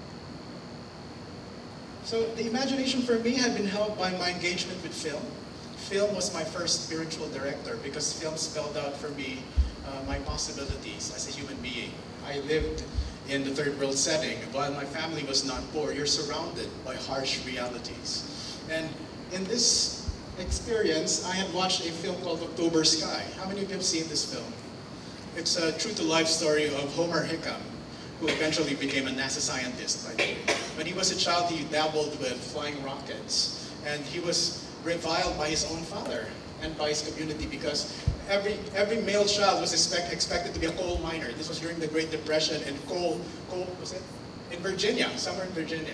so the imagination for me had been helped by my engagement with film. Film was my first spiritual director because film spelled out for me uh, my possibilities as a human being. I lived in the third world setting. While my family was not poor, you're surrounded by harsh realities. And in this experience, I had watched a film called October Sky. How many of you have seen this film? It's a true-to-life story of Homer Hickam, who eventually became a NASA scientist, by the way. When he was a child, he dabbled with flying rockets, and he was reviled by his own father and by his community because every every male child was expect, expected to be a coal miner. This was during the Great Depression, and coal, coal was it? In Virginia, somewhere in Virginia.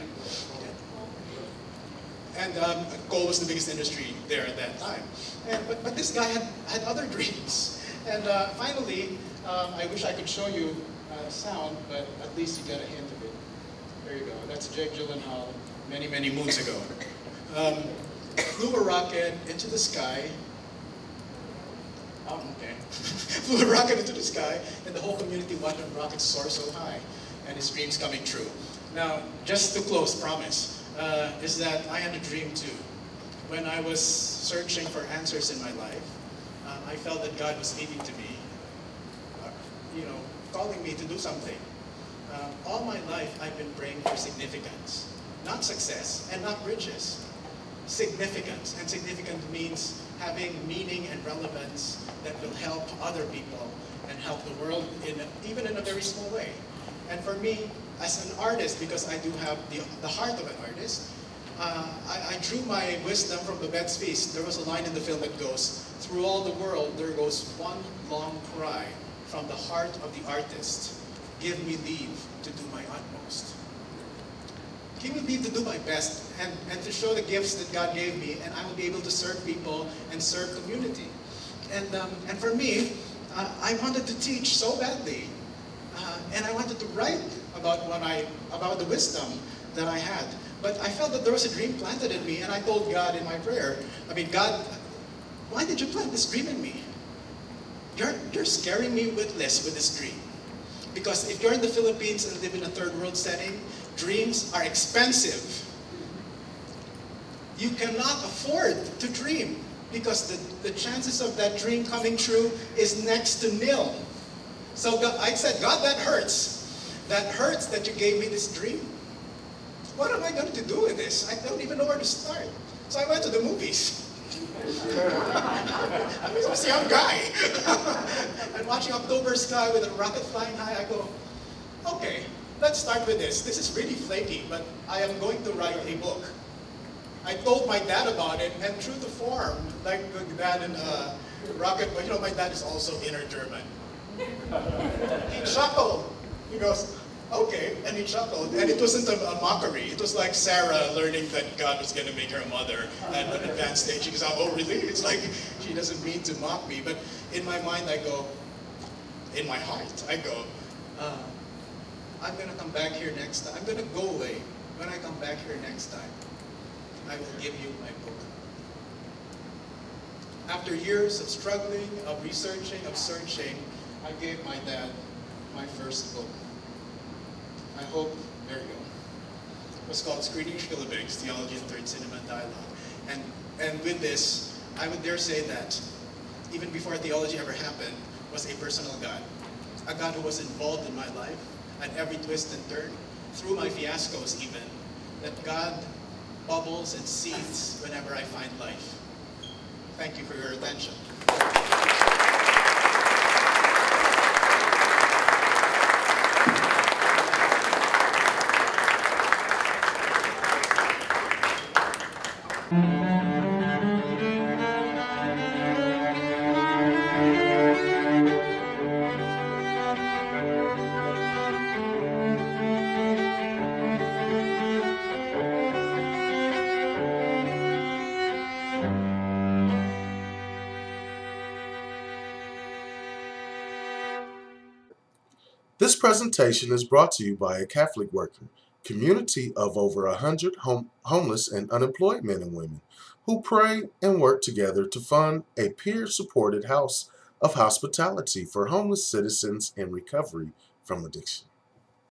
And um, coal was the biggest industry there at that time. And, but, but this guy had, had other dreams. And uh, finally, um, I wish I could show you uh, sound, but at least you get a hint of it. There you go. That's Jake Gyllenhaal many, many moons ago. Um, flew a rocket into the sky. Oh, okay. Flew a rocket into the sky, and the whole community watched the rocket soar so high, and his dreams coming true. Now, just to close, promise. Uh, is that I had a dream too. When I was searching for answers in my life, uh, I felt that God was speaking to me, uh, you know, calling me to do something. Uh, all my life I've been praying for significance, not success and not riches. Significance, and significant means having meaning and relevance that will help other people and help the world in a, even in a very small way. And for me, as an artist, because I do have the, the heart of an artist, uh, I, I drew my wisdom from the Bed's Feast. There was a line in the film that goes, "Through all the world there goes one long cry from the heart of the artist. Give me leave to do my utmost." Give me leave to do my best and, and to show the gifts that God gave me, and I will be able to serve people and serve community. And, um, and for me, uh, I wanted to teach so badly. Uh, and I wanted to write about what I, about the wisdom that I had. But I felt that there was a dream planted in me, and I told God in my prayer, I mean, God, why did you plant this dream in me? You're, you're scaring me witless with this dream. Because if you're in the Philippines and live in a third world setting, dreams are expensive. You cannot afford to dream because the, the chances of that dream coming true is next to nil. So God, I said, God, that hurts. That hurts that you gave me this dream. What am I going to do with this? I don't even know where to start. So I went to the movies. I was just a young guy. And watching October Sky with a rocket flying high, I go, okay, let's start with this. This is really flaky, but I am going to write a book. I told my dad about it, and true to form, like the dad in uh, Rocket, but you know, my dad is also inner German. He chuckled. He goes, okay, and he chuckled. And it wasn't a, a mockery. It was like Sarah learning that God was going to make her a mother at an advanced stage. She goes, oh, really? It's like she doesn't mean to mock me. But in my mind, I go, in my heart, I go, uh, I'm going to come back here next time. I'm going to go away. When I come back here next time, I will give you my book. After years of struggling, of researching, of searching, I gave my dad my first book. I hope, there you go. It was called Screening Schillebeck's Theology and Third Cinema Dialogue. And, and with this, I would dare say that even before theology ever happened, was a personal God. A God who was involved in my life at every twist and turn, through my fiascos even, that God bubbles and seeds whenever I find life. Thank you for your attention. This presentation is brought to you by a Catholic worker, community of over a hundred home, homeless and unemployed men and women who pray and work together to fund a peer-supported house of hospitality for homeless citizens in recovery from addiction.